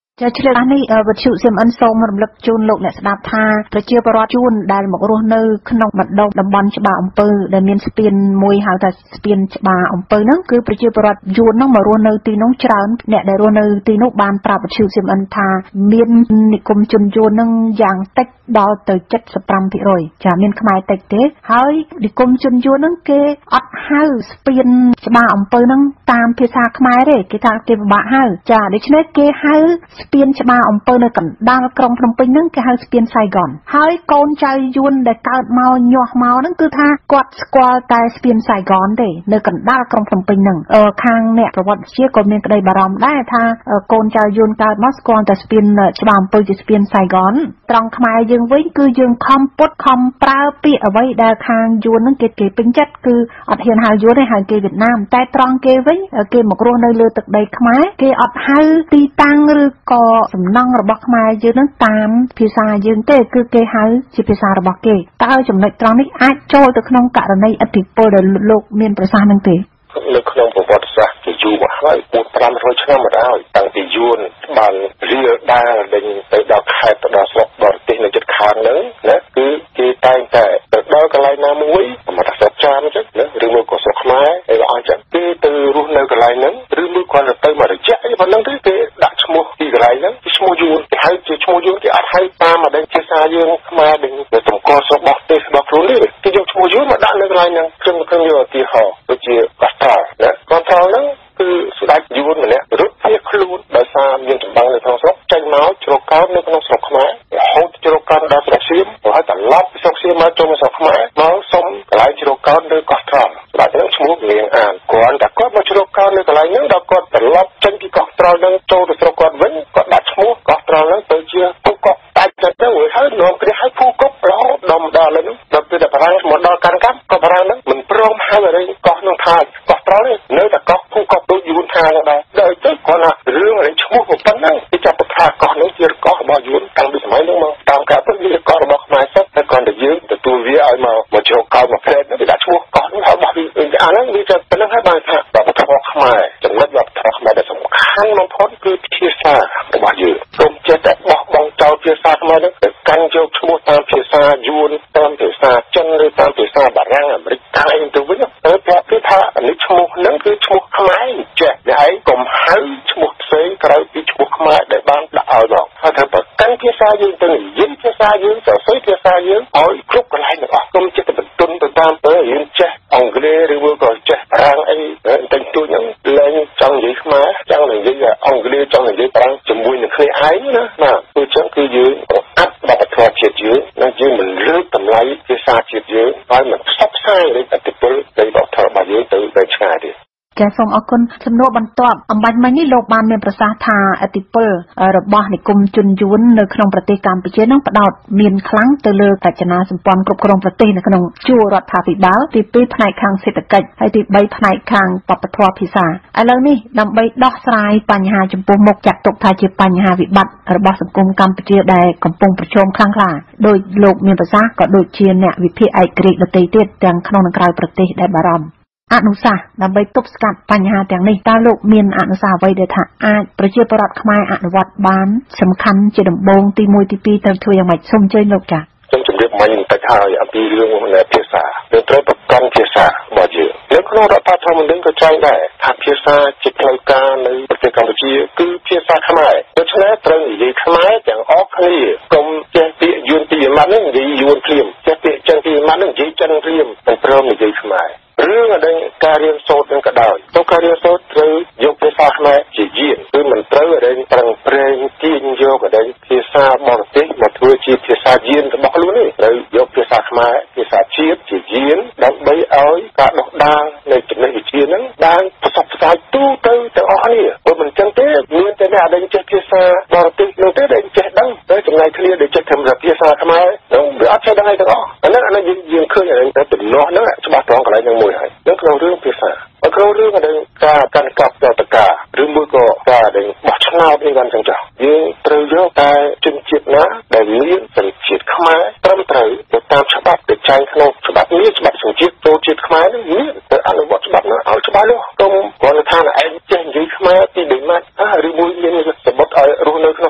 លើកនេះវិទ្យុ C M N សូមរំលឹកជូនលោកអ្នកស្ដាប់ថាប្រជាពលរដ្ឋយួនដែលមករស់នៅក្នុងបណ្ដុំតំបន់ច្បារអំពើដែលមានស្ពានមួយហៅថាស្ពានច្បារអំពើហ្នឹងគឺប្រជាពលរដ្ឋយួនហ្នឹងមករស់នៅទីនោះច្រើនអ្នកដែលរស់នៅទីនោះបានប្រាប់វិទ្យុ C M N ថាមាននិគមជនយួនហ្នឹងយ៉ាងតិចដល់ទៅ เจ็ดสิบห้าเปอร์เซ็นต์ ចាមានខ្មែរតិចទេហើយនិគមជនយួនហ្នឹងគេអត់ហៅស្ពានច្បារអំពើហ្នឹងតាមភាសាខ្មែរទេគេថាគេពិបាកហៅចាដូច្នេះគេហៅស្ពានច្បារអំពើនៅកណ្ដាលក្រុងភ្នំពេញហ្នឹងគេហៅស្ពានសៃហ្គនហើយកូនចៅយួនដែលកើតមកញាស់មកហ្នឹងគឺថាគាត់ស្គាល់តែស្ពានសៃហ្គនទេនៅកណ្ដាលក្រុងភ្នំពេញហ្នឹងខាងអ្នកប្រវត្តិវិទ្យាក៏មានក្តីបារម្ភដែរថាកូនចៅយួនកើតមកស្គាល់តែស្ពានច្បារអំពើជាស្ពានសៃហ្គនត្រង់ខ្មែរយើងវិញគឺយើងខំពុតខំប្រើពាក្យអ្វីដែលខាងយួនហ្នឹងគេគេពេញចិត្តគឺអត់ហ៊ានហៅយួនទេហៅគេវៀតណាមតែត្រង់គេវិញគេមករស់នៅលើទឹកដីខ្មែរគេអត់ហៅទីតាំងឬក៏សំណង់របស់ខ្មែរយើងហ្នឹងតាមភាសាយើងទេគឺគេហៅជាភាសារបស់គេតើចំណុចត្រង់នេះអាចចូលទៅក្នុងករណីឥទ្ធិពលដែលលោកមានប្រសាសន៍ហ្នឹងទេនៅក្នុងប្រវត្តិសាស្ត្រជាយូរមកហើយbốn năm trămឆ្នាំមកហើយតាំងពីយួនបានរៀលដាលដេញទៅដល់ខេត្តទៅដល់ស្រុកបរទេសនៅជិតខាងហ្នឹងណាគឺគេតែងតែទៅដល់កន្លែងណាមួយមកថាស្រុកចាមអញ្ចឹងណាឬមួយក៏ស្រុកខ្មែរអីក៏អញ្ចឹងគេទៅរស់នៅកន្លែងហ្នឹងឬមួយគាត់ទៅមករយៈអីប៉ុណ្ណឹងទេគេដាក់ឈ្មោះទីកន្លែងហ្នឹងជាឈ្មោះយួនគេហៅជាឈ្មោះយួនគេអត់ហៅតាមមកដល់ភាសាយើងខ្មែរដែលសម្គាល់ស្រុកបោះទេសរបស់ខ្លួនទេគេយកឈ្មោះយួនមកដាក់នៅកន្លែងហ្នឹងខ្ញុំខ្ញុំយកឧទាហរណ៍ដូចជាកោះត្រល់ណាកោះត្រល់ហ្នឹងគឺស្ដេចយួនម្នាក់រត់ភៀសខ្លួនដោយសារមានចម្បាំងនៅក្នុងស្រុកចេញមកជ្រកកោននៅក្នុងស្រុកខ្មែររហូតជ្រកកោនដល់ស្រុកសៀមហើយត្រឡប់ពីស្រុកសៀមមកចូលមកស្រុកខ្មែរមកសុំកន្លែងជ្រកកោននៅកោះត្រល់ស្ដេចហ្នឹងឈ្មោះលៀងអានគាត់តែគាត់មកជ្រកកោននៅកន្លែងហ្នឹងដល់គាត់ត្រឡប់ចេញពីកោះត្រល់ហ្នឹងចូលទៅស្រុកគាត់វិញគាត់ដាក់ឈ្មោះកោះត្រល់ហ្នឹងទៅជាភូកុកតែទៅទៅហើយនាំគ្នាឲ្យភូកុករហូតដល់ដល់ឥឡូវហ្នឹងដល់ពេលតែបារាំងមកដល់កាន់កាប់ក៏បារាំងហ្នឹងមិនព្រមហៅអីកោះហ្នឹងថាកោះត្រល់ទេនៅតែកោះភូកុកដូចយួនថាដែរដល់ទៅគាត់ថារឿងអីឈ្មោះប៉ុណ្ណឹងគេចាប់ថាកោះនោះជាកោះរបស់យួនតាំងពីសម័យនោះមកតាមការពិតវាកោះរបស់ខ្មែរសុទ្ធតែគាត់តែយើងទទួលវាឲ្យមកមកជ្រកកោនមកផ្លែនោះវាដាក់ឈ្មោះកោះនោះហើយរបស់វាអាហ្នឹងវាจะប៉ុណ្ណឹងហើយបានថាវប្បធម៌ខ្មែរចំណុចវប្បធម៌ខ្មែរដែលសំខាន់បំផុតគឺភាសារបស់យើងសូមចេះតែបោះបង់ចោលភាសាខ្មែរនោះទៅកាន់យកឈ្មោះតាមភាសាយួនតាមភាសាចិនឬតាមភាសាបារាំងអាមេរិកតាមអីទៅវិញទៅប្រាប់គេថានេះឈ្មោះហ្នឹងគឺឈ្មោះខ្មែរចេះតែឯងកុំហៅឈ្មោះផ្សេងក្រៅពីឈ្មោះខ្មែរដែលបានដាក់ឲ្យមកហើយត្រូវប្រកាន់ភាសាយើងទៅនិយាយភាសាយើងសរសេរភាសាយើងឲ្យគ្រប់កន្លែងទាំងអស់គុំចិត្តបន្ទន់ទៅតាមទៅរៀនចេះអង់គ្លេសឬមួយក៏ចេះបារាំងអីតែទូចហ្នឹងលែងចង់និយាយខ្មែរចង់និយាយអង់គ្លេសចង់និយាយបារាំងជាមួយនឹងគ្នាឯងណាបាទព្រោះចឹងគឺយើងអត់វប្បធម៌ជាតិយើងនិងយើងមិនលើកតម្លៃភាសាជាតិយើងហើយមិនផ្សព្វផ្សាយនៃឥទ្ធិពលនៃវប្បធម៌របស់យើងទៅទៅឆ្ងាយទៀតចាសូមអរគុណសំណួរបន្ទាប់អំបញ្ញមិញនេះលោកបានមានប្រសាសន៍ថាឥទ្ធិពលរបស់និគមជនយួននៅក្នុងប្រទេសកម្ពុជានឹងផ្ដោតមានខ្លាំងទៅលើរចនាសម្ព័ន្ធគ្រប់គ្រងប្រទេសនៅក្នុងជួររដ្ឋាភិបាលទីពីរផ្នែកខាងសេដ្ឋកិច្ចហើយទីបីផ្នែកខាងវប្បធម៌ភាសាឥឡូវនេះដើម្បីដោះស្រាយបញ្ហាចំពោះមុខចាត់ទុកថាជាបញ្ហាវិបត្តិរបស់សង្គមកម្ពុជាដែលកំពុងប្រឈមខ្លាំងក្លាដោយលោកមានប្រសាសន៍ក៏ដូចជាអ្នកវិភាគឯករាជ្យដទៃទៀតទាំងក្នុងនិងក្រៅប្រទេសដែលបារម្ភអនុសាសន៍ដើម្បីទប់ស្កាត់បញ្ហាទាំងនេះតើលោកមានអនុសាសន៍អ្វីដែលថាអាចប្រជាពលរដ្ឋខ្មែរអនុវត្តបានសំខាន់ជាដំបូងទីមួយទីពីរត្រូវធ្វើយ៉ាងម៉េចសូមអញ្ជើញលោកចា៎ខ្ញុំជម្រាបមិញបន្តិចហើយអំពីរឿងនៃភាសាយើងត្រូវប្រកាន់ភាសារបស់យើងនៅក្នុងរដ្ឋធម្មនុញ្ញក៏ចែងដែរថាភាសាជាផ្លូវការនៅប្រទេសកម្ពុជាគឺភាសាខ្មែរដូច្នេះត្រូវនិយាយខ្មែរទាំងអស់គ្នាកុំចេះពាក្យយួនពីម៉ាត់ហ្នឹងនិយាយយួនភ្លាមចេះពាក្យចិនពីម៉ាត់ហ្នឹងនិយាយចិនភ្លាមមិនព្រមនិយាយខ្មែររឿងអីការរៀនសូត្រនឹងក៏ដោយទៅការរៀនសូត្រត្រូវយកភាសាខ្មែរជាយានគឺមិនត្រូវអីប្រឹងប្រែងទាញយកអីភាសាបរទេសមកធ្វើជាភាសាយានរបស់ខ្លួននេះត្រូវយកភាសាខ្មែរភាសាជាតិជាយានដើម្បីឲ្យការដោះដាលនៃចំណេះវិជ្ជាហ្នឹងបានប្រសពផ្សាយទូទៅទាំងអស់គ្នាបើមិនចឹងទេមានតែអ្នកដែលចេះភាសាបរទេសនោះទេដែលចេះដឹងតែចំណែកគ្នាដែលចេះតែភាសាខ្មែរនឹងវាអត់ចេះដឹងអីទាំងអស់អាហ្នឹងអានេះយើងយើងឃើញតែដំណោះហ្នឹងច្បាស់ត្រង់កន្លែងហ្នឹងមួយហើយនៅក្នុងរឿងភាសានៅក្នុងរឿងការកាន់កាប់ចតកាឬមួយក៏ការដែលបោះឆ្នោតអីបានចឹងចាស់យើងត្រូវយកតែជនជាតិណាដែលមានសញ្ជាតិខ្មែរត្រឹមត្រូវទៅតាមច្បាប់ដែលចែងក្នុងច្បាប់នេះច្បាប់សញ្ជាតិចូលជាតិខ្មែរនេះមានទៅអនុវត្តច្បាប់នោះឲ្យច្បាស់លាស់កុំគ្រាន់តែថាឯងចេះនិយាយខ្មែរពីបីម៉ាត់ឬមួយមានសម្បត្តិឲ្យរស់នៅក្នុងស្រុកខ្មែរ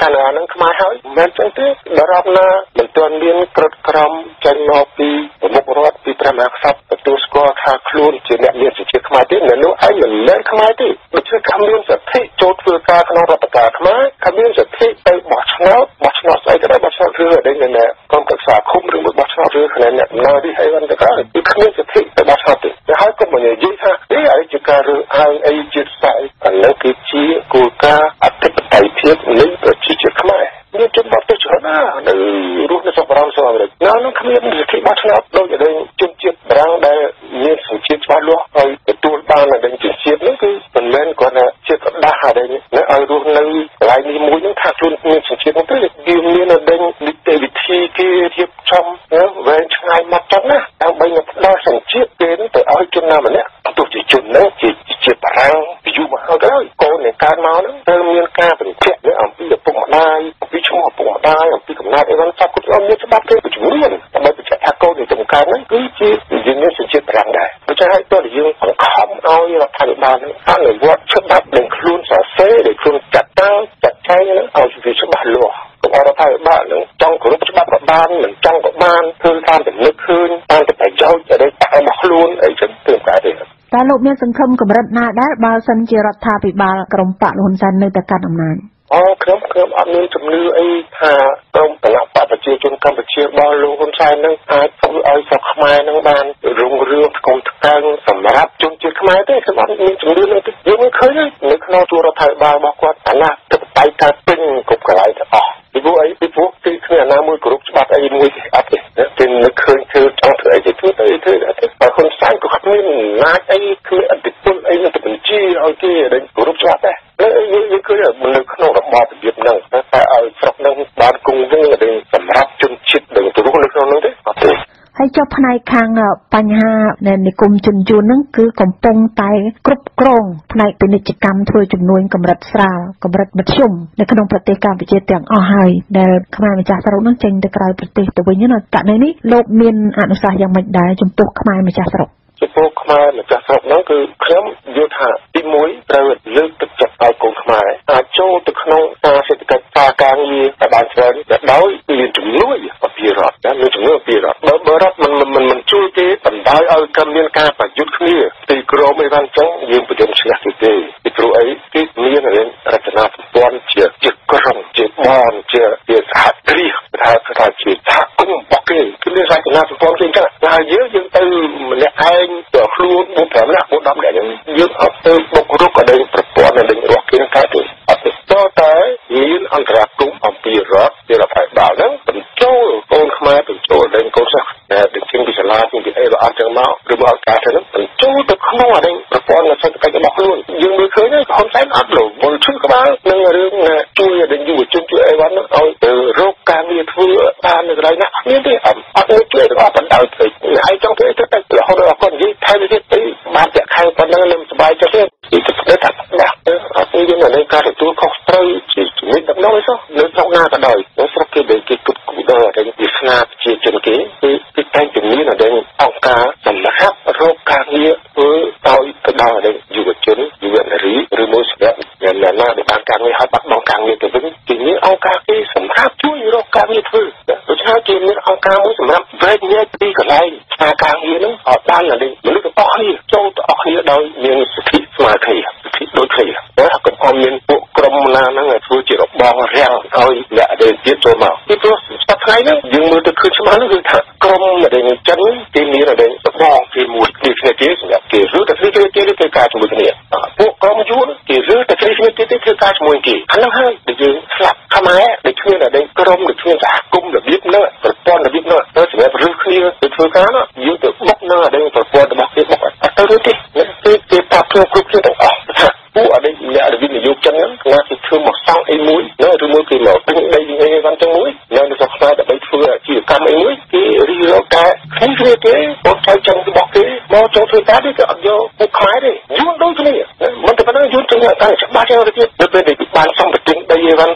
ថានឹងខ្មែរហើយមិនចឹងទេដរាបណាមិនទាន់មានក្រឹតក្រមចេញមកពីប្រមុខរដ្ឋពីព្រះមហាក្សត្រទទួលស្គាល់ថាខ្លួនជាអ្នកមានសញ្ជាតិខ្មែរទេនៅនោះឯងមិនមែនខ្មែរទេដូច្នេះខំមានសិទ្ធិចូលធ្វើការក្នុងរដ្ឋការខ្មែរខំមានសិទ្ធិទៅបោះឆ្នោតបោះឆ្នោតស្អីក៏ដោយបោះឆ្នោតឬអីដែលនៅក្រុមប្រឹក្សាឃុំឬបោះឆ្នោតឬគណៈអ្នកដំណើរនេះហើយហ្នឹងទៅគឺគ្មានសិទ្ធិទៅបោះឆ្នោតទេហើយក៏មិននិយាយថានេះឯងជាការរើសអើងអីជាតិសាសន៍អានោះគឺជាគោលការណ៍អធិបតេយ្យភាពនៃប្រជាជាតិខ្មែរមានជនបទទៅច្រើនណាស់នៅរស់នៅស្រុកបារាំងសហរដ្ឋអាមេរិកនៅនោះគ្មានសិទ្ធិបោះឆ្នោតដូចតែជនជាតិបារាំងដែលមានសញ្ជាតិច្បាស់លាស់ហើយទទួលបានတဲ့ជនជាតិនោះគឺមិនមែនគ្រាន់តែជាកដាស់ហើយនៅឲ្យរស់នៅកន្លែងនេះមួយនឹងថាខ្លួនមានសញ្ជាតិនោះទេវាមានတဲ့នីតិវិធីគេរៀបចំវែងឆ្ងាយមកចឹងណាដើម្បីនឹងផ្ដល់សញ្ជាតិគេទៅឲ្យជនណាម្នាក់ទោះជាជននោះជាជាតិបារាំងយូរមកហើយកូននៃកើតមកហ្នឹងត្រូវមានការបញ្ជាក់អំពីឪពុកម្ដាយអំពីឈ្មោះឪពុកម្ដាយអំពីកំណើតអីហ្នឹងចាប់គាត់ឲ្យមានច្បាប់គេជំនាញដើម្បីបញ្ជាក់ថាកូននៃចំការហ្នឹងគឺជាយើងមានសញ្ជាតិបារាំងដែរដូច្នេះហើយតើយើងបង្ខំឲ្យរដ្ឋាភិបាលហ្នឹងអនុវត្តច្បាប់ដែលខ្លួនសរសេរដែលខ្លួនចាត់តាំងចាត់ចែងហ្នឹងឲ្យវាច្បាស់លាស់កុំឲ្យរដ្ឋាភិបាលហ្នឹងចង់គោរពច្បាប់ក៏បានមិនចង់ក៏បានធ្វើតាមទំនឹកឃើញតាមតែប្រយោជន៍ដែលតែរបស់ខ្លួនអីចឹងទើបកើតទេតើលោកមានសង្ឃឹមកម្រិតណាដែរបើសិនជារដ្ឋាភិបាលក្រុមបកលហ៊ុនសែននៅតែកាន់អំណាចអូខ្ញុំខ្ញុំអត់មានជំនឿអីថាក្រុមគណៈបកប្រជាជនកម្ពុជារបស់លោកហ៊ុនសែននឹងអាចធ្វើឲ្យស្រុកខ្មែរនឹងបានរុងរឿងថ្កុំថ្កើងសម្រាប់ជនជាតិខ្មែរទេខ្ញុំអត់មានជំនឿនឹងទេយើងមិនឃើញនៅក្នុងជួររដ្ឋាភិបាលរបស់គាត់អាណាទៅបៃតាពេញគ្រប់កន្លែងទាំងអស់ពីព្រោះអីពីព្រោះទីគ្មានអាណាមួយគ្រប់ច្បាប់អីមួយអត់ទេគេនឹកឃើញធ្វើចង់ធ្វើអីទៅធ្វើទៅធ្វើអត់ទេបើហ៊ុនសែនក៏គ្មានណាចអីគ្មានអធិបុលអីនឹងទៅបញ្ជាឲ្យគេរែងគ្រប់ច្បាប់ដែរយើងយើងឃើញនៅក្នុងរបបរបៀបហ្នឹងតែឲ្យស្រុកហ្នឹងបានគង់វង្សទៅសម្រាប់ជនជាតិដែលទៅរស់នៅក្នុងហ្នឹងទេអត់ទេហើយចុះផ្នែកខាងបញ្ហានៃនិគមជនជួនហ្នឹងគឺកំពុងតែគ្រប់គ្រងផ្នែកពាណិជ្ជកម្មធ្វើជំនួញកម្រិតស្រាលកម្រិតមធ្យមនៅក្នុងប្រទេសកម្ពុជាទាំងអស់ហើយដែលខ្មែរម្ចាស់ស្រុកហ្នឹងចេញទៅក្រៅប្រទេសទៅវិញណាករណីនេះលោកមានអនុសាសន៍យ៉ាងម៉េចដែរចំពោះខ្មែរម្ចាស់ស្រុកចំពោះខ្មែរម្ចាស់ស្រុកហ្នឹងគឺខ្ញុំយល់ថាទីមួយត្រូវលើកទឹកចិត្តឲ្យកូនខ្មែរអាចចូលទៅក្នុងការសេដ្ឋកិច្ចការការងារតែបានច្រើនដោយមានជំនួយពីរដ្ឋណាមានជំនួយពីរដ្ឋបើបើរដ្ឋមិនមិនមិនជួយទេបណ្ដោយឲ្យកម្មមានការប្រយុទ្ធគ្នាទីក្រមអីបានចឹងយើងប្រយុទ្ធឆ្នះទេទេពីព្រោះអីគេមានរចនាសម្ព័ន្ធជាជាក្រុមជាបនជាជាសហគ្រាសថាថាជាសហគមន៍របស់គេគឺមានរចនាសម្ព័ន្ធគេចឹងហើយយើងយើងទៅម្នាក់ឯងទៅខ្លួនមួយប្រាំនាក់មួយដប់នាក់ចឹងយើងអត់ទៅបុករុកអីប្រព័ន្ធនៃរបស់គេនឹងកើតទេអត់ទេតើតែមានអន្តរាគមអំពីរដ្ឋជារដ្ឋាភិបាលហ្នឹងបញ្ចូលកូនខ្មែរបញ្ចូលដល់កូនសិស្សដែលជាងពីសាលាជាងពីអីបើអត់ចឹងមកឬមកការទៅហ្នឹងបញ្ចូលទៅក្នុងអានេះប្រព័ន្ធសេដ្ឋកិច្ចរបស់ខ្លួនយើងមើលឃើញហើយហ៊ុនសែនអត់លវល់ឈឺក្បាលនឹងរឿងជួយដល់យុវជនជួយអីវ៉ាន់ហ្នឹងឲ្យទៅរកការងារធ្វើបាននៅកន្លែងណាមានទេអត់អត់ជួយទាំងអស់បណ្ដោយពេកហើយចង់ធ្វើទៅតែរហូតដល់គាត់និយាយថែមទៀតទៅបានតែខែប៉ុណ្ណឹងនឹងសុបាយចិត្តទេពីទឹកស្ដេចថាបាទអត់មាននៅការទទួលខុសត្រូវជាជំនាញដំណោះឯសោះនៅស្រុកណាក៏ដោយនៅស្រុកគេដែលគេគិតគូរដល់តែវាស្នាប្រជាជនគេគឺគឺតែជំនាញដល់អង្គការសម្រាប់រកការងារធ្វើឲ្យទៅដល់ដល់យុវជនយុវនារីឬមួយសម្រាប់អ្នកណាដែលបានការងារហើយបាត់បង់ការងារទៅវិញគេមានអង្គការគេសម្រាប់ជួយរកការងារធ្វើដូច្នេះគេមានអង្គការមួយសម្រាប់វែកញែកពីកន្លែងស្ថាការងារហ្នឹងឲ្យបានដល់មនុស្សទាំងអស់គ្នាចូលទៅអស់គ្នាដោយមានសិទ្ធិស្មើគ្នាសិទ្ធិដូចគ្នាតែកុំឲ្យមានពួកក្រុមណាហ្នឹងធ្វើជារបងរាំងឲ្យអ្នកដែលទៀតចូលមកពីព្រោះស្ថាបថ្ងៃហ្នឹងយើងមើលទៅឃើញច្បាស់ហ្នឹងគឺថាក្រុមដែលចិនគេមានតែរបងគេមួយគ្នាគ្នាគេសម្រាប់គេឬតែគ្នាគេគេធ្វើការជាមួយគ្នាពួកក្រុមយួនគេឬតែគ្នាគ្នាគេធ្វើការជាមួយគេអាហ្នឹងហើយដែលយើងស្លាប់ខ្មែរដែលគ្មានតែក្រុមដែលគ្មានសហគមន៍របៀបហ្នឹងប្រព័ន្ធរបៀបហ្នឹងទៅសម្រាប់ឬគ្នាទៅធ្វើការណាយើងទៅបុកនៅអាដែលប្រព័ន្ធរបស់គេបុកអត់ទៅទេទេគេប្រាប់គ្រប់គ្រប់គ្នាទាំងអស់ពួកអតីតអ្នកវិនិយោគចឹងហ្នឹងណាគេធ្វើមកសង់អីមួយនៅឬមួយគេមកទិញដីអីហ្នឹងចឹងមួយនៅនៅស្រុកខ្មែរដើម្បីធ្វើអាជីវកម្មអីមួយគេរីរកតែគ្នាគ្នាទេបងចៅចឹងរបស់គេមកចូលធ្វើការទេគេអត់យកពួកខ្មែរទេយួនដូចគ្នាមិនតែប៉ុណ្ណឹងយួនចឹងតែច្បាស់ចឹងទៅទៀតទៅពេលដែលបានសំបត្តិដីអីហ្នឹងទីនោះ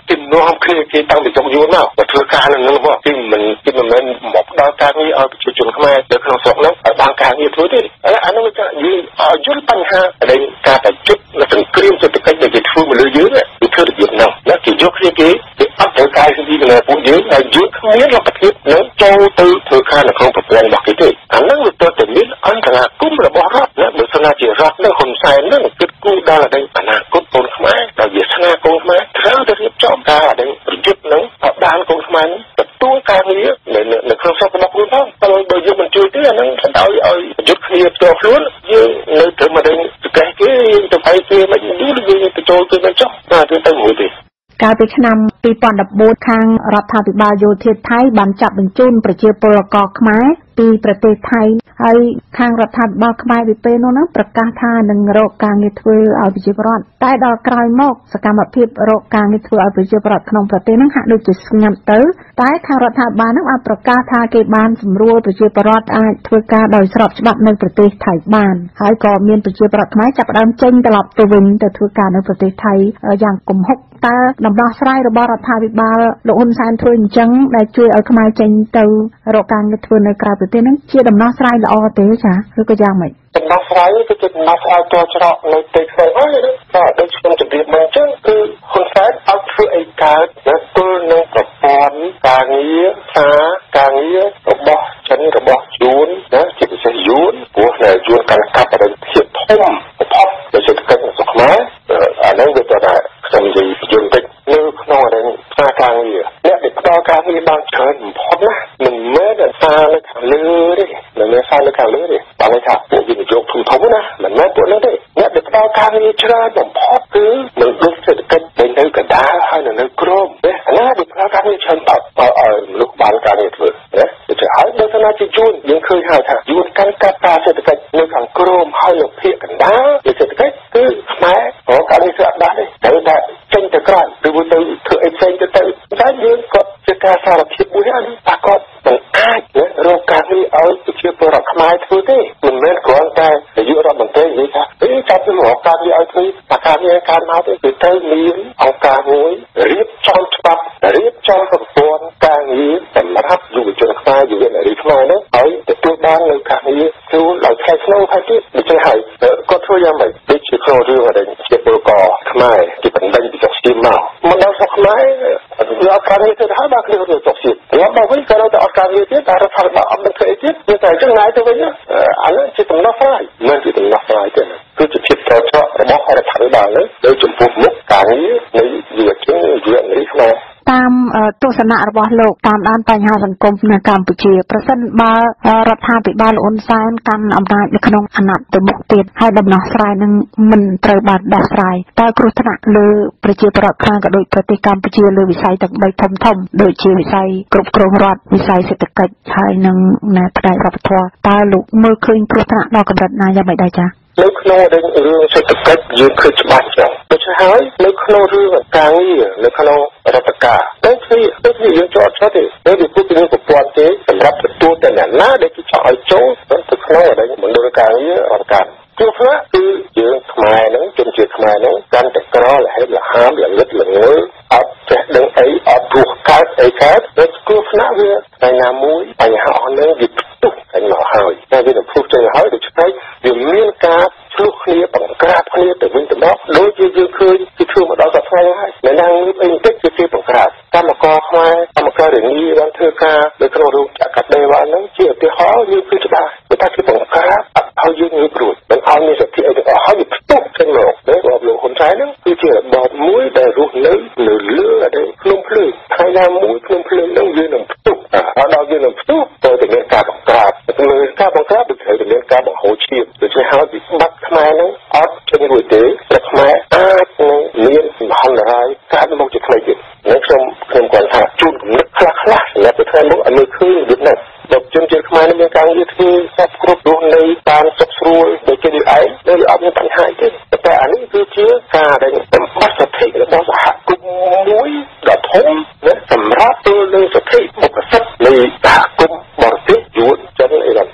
នាំគ្នាគេតាំងពីចុងយួនមកទៅធ្វើការនឹងហ្នឹងគេមិនគេមិនមែនមកដល់ការងារឲ្យប្រជាជនខ្មែរនៅក្នុងស្រុកហ្នឹងឲ្យបានការងារធ្វើទេអានោះវាយើងឲ្យយល់បញ្ហាដែលការតែជិតនៅសង្គ្រាមសេដ្ឋកិច្ចដែលគេធ្វើមកលើយើងវាធ្វើរបៀបហ្នឹងណាគេយកគ្នាគេគេអត់ត្រូវការស៊ីពីលើពួកយើងហើយយើងគ្មានលទ្ធភាពនឹងចូលទៅធ្វើការនៅក្នុងប្រព័ន្ធរបស់គេទេអាហ្នឹងវាទៅតែមានអន្តរាគមរបស់រដ្ឋណាបើសិនណាជារដ្ឋនៅហ៊ុនសែនហ្នឹងគិតគូរដល់អនាគតកូនខ្មែរដល់វាសនាកូនខ្មែរត្រូវតែរៀបចំការអដែងប្រយុទ្ធហ្នឹងឲ្យបានកូនខ្មែរទទួលការងារនៅនៅក្នុងស្រុករបស់ខ្លួនផងតែបើយើងមិនជួយទេអាហ្នឹងទៅឲ្យឲ្យប្រយុទ្ធគ្នាផ្ទាល់ខ្លួនយើងនៅត្រូវមកដេញប្រកេះគេទៅឲ្យគេមិនយូរយើងទៅចូលទៅមិនចុះតែទៅមួយទេកាលពីឆ្នាំពីរពាន់ដប់បួនខាងរដ្ឋាភិបាលយោធាថៃបានចាប់បញ្ជូនប្រជាពលករខ្មែរពីប្រទេសថៃហើយខាងរដ្ឋាភិបាលខ្មែរពីពេលនោះប្រកាសថានឹងរកការងារធ្វើឲ្យប្រជាពលរដ្ឋតែដល់ក្រោយមកសកម្មភាពរកការងារធ្វើឲ្យប្រជាពលរដ្ឋក្នុងប្រទេសហ្នឹងហាក់ដូចជាស្ងាត់ទៅតែខាងរដ្ឋាភិបាលហ្នឹងបានប្រកាសថាគេបានសម្រួលប្រជាពលរដ្ឋអាចធ្វើការដោយស្របច្បាប់នៅប្រទេសថៃបានហើយក៏មានប្រជាពលរដ្ឋខ្មែរចាប់ផ្ដើមចេញត្រឡប់ទៅវិញទៅធ្វើការនៅប្រទេសថៃយ៉ាងគំហុកតើដំណោះស្រាយរបស់រដ្ឋាភិបាលលោកហ៊ុនសែនធ្វើអញ្ចឹងដែលជួយឲ្យខ្មែរចេញទៅរកការងារធ្វើនៅក្រៅប្រទេសហ្នឹងជាដំណោះស្រាយល្អទេចាឬក៏យ៉ាងម៉េចដំណោះស្រាយគឺជាដំណោះស្រាយតច្រកនៅទីខ្សែអីបាទដូចខ្ញុំជម្រាបមកអញ្ចឹងគឺហ៊ុនសែនអត់ធ្វើអីកើតនៅទល់នឹងប្រព័ន្ធការងារសារការងាររបស់ចិនរបស់យួនណាជាពិសេសយួនព្រោះតែយួនកាន់កាប់បរិយាភាពធំបំផុតដែលសេដ្ឋកិច្ចរបស់ខ្មែរអានេះវាទៅថាខ្ញុំនិយាយយល់តិចនៅក្នុងរឿងការការងារអ្នកដែលផ្ដល់ការងារបានច្រើនបំផុតណាមិនមែនតែសារនៅខាងលើទេមិនមែនសារនៅខាងលើទេបើន័យថាពួកវិនិយោគធំធំណាមិនមែនពួកនោះទេអ្នកដែលផ្ដល់ការងារច្រើនបំផុតគឺមិនដូចសេដ្ឋកិច្ចដែលនៅកណ្ដាលហើយនៅក្រោមទេអាណាដែលផ្ដល់ការងារច្រើនដល់ឲ្យមនុស្សបានការងារធ្វើណាទៅហើយបើថាជាយួនយើងឃើញហើយថាយួនកាន់កាប់ការសេដ្ឋកិច្ចនៅខាងក្រោមហើយនៅភាគកណ្ដាលនៃសេដ្ឋកិច្ចគឺខ្មែររកការងារធ្វើអត់បានទេត្រូវតែចេញទៅក្រៅឬទៅធ្វើអីផ្សេងទៅទៅតែយើងក៏ជាការសារភាពមួយហើយតែគាត់មិនអាចរកការងារឲ្យប្រជាពលរដ្ឋខ្មែរធ្វើទេមិនមែនគ្រាន់តែនាយករដ្ឋមន្ត្រីនិយាយថាអីចាប់ទៅរកការងារឲ្យធ្វើតែការងារការមកទេគឺទៅមានអង្គការមួយរៀបចំច្បាប់រៀបចំប្រព័ន្ធការងារសម្រាប់យុវជនខ្មែរយុវនារីខ្មែរនោះឲ្យទទួលបាននៅការងារធ្វើឲ្យខែក្នុងហើយទៀតដូច្នេះហើយគាត់ធ្វើយ៉ាងម៉េចដូចជាក្នុងរឿងអីជាពលករខ្មែរជាបណ្ដឹងពីចុះឈាមមកមកដល់ស្រុកខ្មែរយកការងារទៅហើយបានគ្នាទៅចុះឈាមយកមកវិញក៏ទៅអត់ការងារទៀតតែរដ្ឋាភិបាលអត់នឹងធ្វើអីទៀតវាតែចឹងណាទៅវិញអានេះជាដំណោះស្រាយមិនជាដំណោះស្រាយទេគឺជាភាពត្រចករបស់រដ្ឋាភិបាលលើចំពោះមុខការងារនៃយុវជនយុវនារីខ្មែរតាមទស្សនៈរបស់លោកតាមដានបញ្ហាសង្គមនៅកម្ពុជាប្រសិនបើរដ្ឋាភិបាលហ៊ុនសែនកាន់អំណាចនៅក្នុងអាណត្តិទៅមុខទៀតហើយដំណោះស្រាយនឹងមិនត្រូវបានដោះស្រាយតើគ្រោះថ្នាក់លើប្រជាពលរដ្ឋខ្មែរក៏ដូចប្រទេសកម្ពុជាលើវិស័យទាំងបីធំធំដូចជាវិស័យគ្រប់គ្រងរដ្ឋវិស័យសេដ្ឋកិច្ចហើយនិងផ្នែកវប្បធម៌តើលោកមើលឃើញគ្រោះថ្នាក់ដល់កម្រិតណាយ៉ាងម៉េចដែរចា៎នៅក្នុងរឿងសេដ្ឋកិច្ចយើងឃើញច្បាស់ចឹងដូច្នេះហើយនៅក្នុងរឿងការងារនៅក្នុងរដ្ឋការតែគឺដូចជាយើងចូលអត់ទេតែវាគឺមានប្រព័ន្ធទេសម្រាប់ទទួលតែអ្នកណាដែលគេចង់ឲ្យចូលទៅក្នុងអីមណ្ឌលការងាររដ្ឋការគឺខ្លះគឺយើងខ្មែរហ្នឹងជនជាតិខ្មែរហ្នឹងកាន់តែក្រលហេតុលហាមល្ងឹតល្ងើអត់ចេះដឹងអីអត់ព្រោះកើតអីកើតតែគ្រោះថ្នាក់វាតែណាមួយបញ្ហាអស់ហ្នឹងវាផ្ទុះតែមកហើយតែវានឹងផ្ទុះទៅហើយដូច្នេះវាមានការឆ្លុះគ្នាបង្ក្រាបគ្នាទៅវិញទៅមកដូចជាយើងឃើញគឺធ្វើមកដល់សប្តាហ៍ហើយនៅណាងអីបន្តិចជាបង្ក្រាបកម្មករខ្មែរកម្មកររនីបានធ្វើការនៅក្នុងរោងចក្រកាត់ដេរហ្នឹងជាឧទាហរណ៍យើងគឺច្បាស់តែគេបង្ក្រាបឲ្យយើងងាយព្រួយមិនឲ្យមានសតិអីទាំងអស់ហើយវាផ្ទុះចេញមកតែរបស់លោកហ៊ុនសែនហ្នឹងគឺជារបបមួយដែលរស់នៅនៅលើអីភ្នំភ្លើងហើយណាមួយភ្នំភ្លើងហ្នឹងវានឹងផ្ទុះដល់យើងនឹងផ្ទុះទៅតែមានការបង្ក្រាបតែការបង្ក្រាបវាត្រូវតែមានការបង្ហូរឈាមដូច្នេះហើយវិបត្តិខ្មែរហ្នឹងអត់ចេញរួចទេតែខ្មែរអាចនឹងមានមហន្តរាយកើតមកជាថ្មីទៀតនឹងខ្ញុំខ្ញុំគាត់ថាជួនគំនិតខ្លះខ្លះសម្រាប់ថ្ងៃមុខឲ្យមើលឃើញវាណាស់ដល់ជនជាតិខ្មែរនេះមានការងារធ្វើសពគ្រប់រស់នៅតាមសុខស្រួលដូចជាឯងដែលអត់មានបញ្ហាទេតែអានេះគឺជាការដែលបំបត្តិសិទ្ធិរបស់សហគមន៍មួយដ៏ធំណាសម្រាប់ទៅលើសិទ្ធិមុខសិទ្ធិនៃសហគមន៍បរទេសយួនចិនអីហ្នឹងសំណ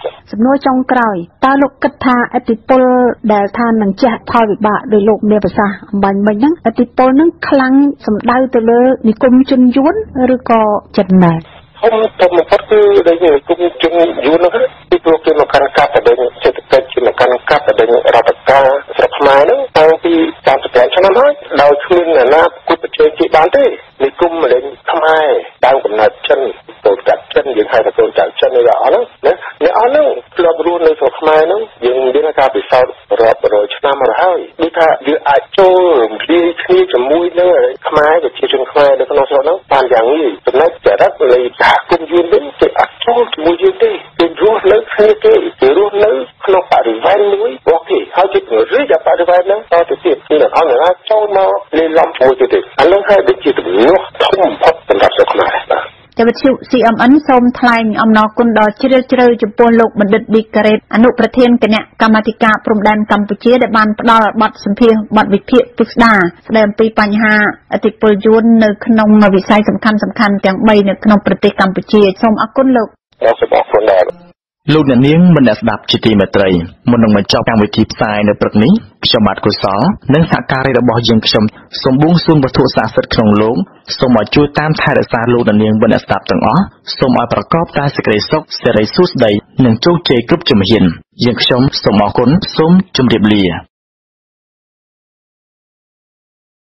នួរចុងក្រោយតើលោកគិតថាឥទ្ធិពលដែលថានឹងជះផលវិបាកដោយលោកមានប្រសាសន៍អំបញ្ញមិញហ្នឹងឥទ្ធិពលហ្នឹងខ្លាំងសម្ដៅទៅលើនិគមជនយួនឬក៏ចិនដែរខ្ញុំទៅមកគាត់គឺដែលនិគមជនយួនហ្នឹងពីព្រោះគេមកកាន់កាប់បដិសេដ្ឋកិច្ចជាមកកាន់កាប់បដិរដ្ឋការស្រុកខ្មែរហ្នឹងតាំងពីសាមសិបប្រាំឆ្នាំហើយដោយគ្មានអ្នកណាគូប្រជែងជាបានទេនិគមម្លេងខ្មែរដើមកំណើតចិនកូនកាត់ចិនយើងហៅថាកូនកាត់ចិននេះអស់ហ្នឹងណាអ្នកអស់ហ្នឹងធ្លាប់រស់នៅស្រុកខ្មែរហ្នឹងយើងមានការពិសោធន៍រាប់រយឆ្នាំមកហើយដូចថាយើងអាចចូលរំលាយគ្នាជាមួយនឹងខ្មែរប្រជាជនខ្មែរនៅក្នុងស្រុកហ្នឹងបានយ៉ាងងាយចំណែកចរិតនៃសហគមន៍យួនវិញគេអត់ចូលជាមួយយើងទេគេរស់នៅគ្នាគេគេរស់នៅក្នុងបរិវេណមួយរបស់គេហើយគេរីកបរិវេណហ្នឹងតទៅទៀតគឺអត់ណាចូលមកលេឡំជាមួយគេទេអានោះហើយដូចជាទំនាស់ធំបំផុតសម្រាប់ស្រុកខ្មែរបាទតែវិទ្យុ C M N សូមថ្លែងអំណរគុណដ៏ជ្រាលជ្រៅចំពោះលោកបណ្ឌិតឌីការ៉េតអនុប្រធានគណៈកម្មាធិការព្រំដែនកម្ពុជាដែលបានផ្ដល់បទសម្ភាសន៍បទវិភាគពិស្ដារស្ដីអំពីបញ្ហាឥទ្ធិពលយួននៅក្នុងវិស័យសំខាន់ៗទាំងបីនៅក្នុងប្រទេសកម្ពុជាសូមអរគុណលោកសូមអរគុណដែរលោកអ្នកនាងមិនអ្នកស្ដាប់ជាទីមេត្រីមុននឹងបញ្ចប់កម្មវិធីផ្សាយនៅព្រឹកនេះខ្ញុំបាទកុសលនិងសហការីរបស់យើងខ្ញុំសូមបួងសួងវត្ថុស័ក្តិសិទ្ធិក្នុងលោកសូមឲ្យជួយតាមថែរក្សាលោកអ្នកនាងវិអ្នកស្ដាប់ទាំងអស់សូមឲ្យប្រកបតែសេចក្តីសុខសិរីសួស្តីនិងជោគជ័យគ្រប់ជំហានយើងខ្ញុំសូមអរគុណសូមជម្រាបលា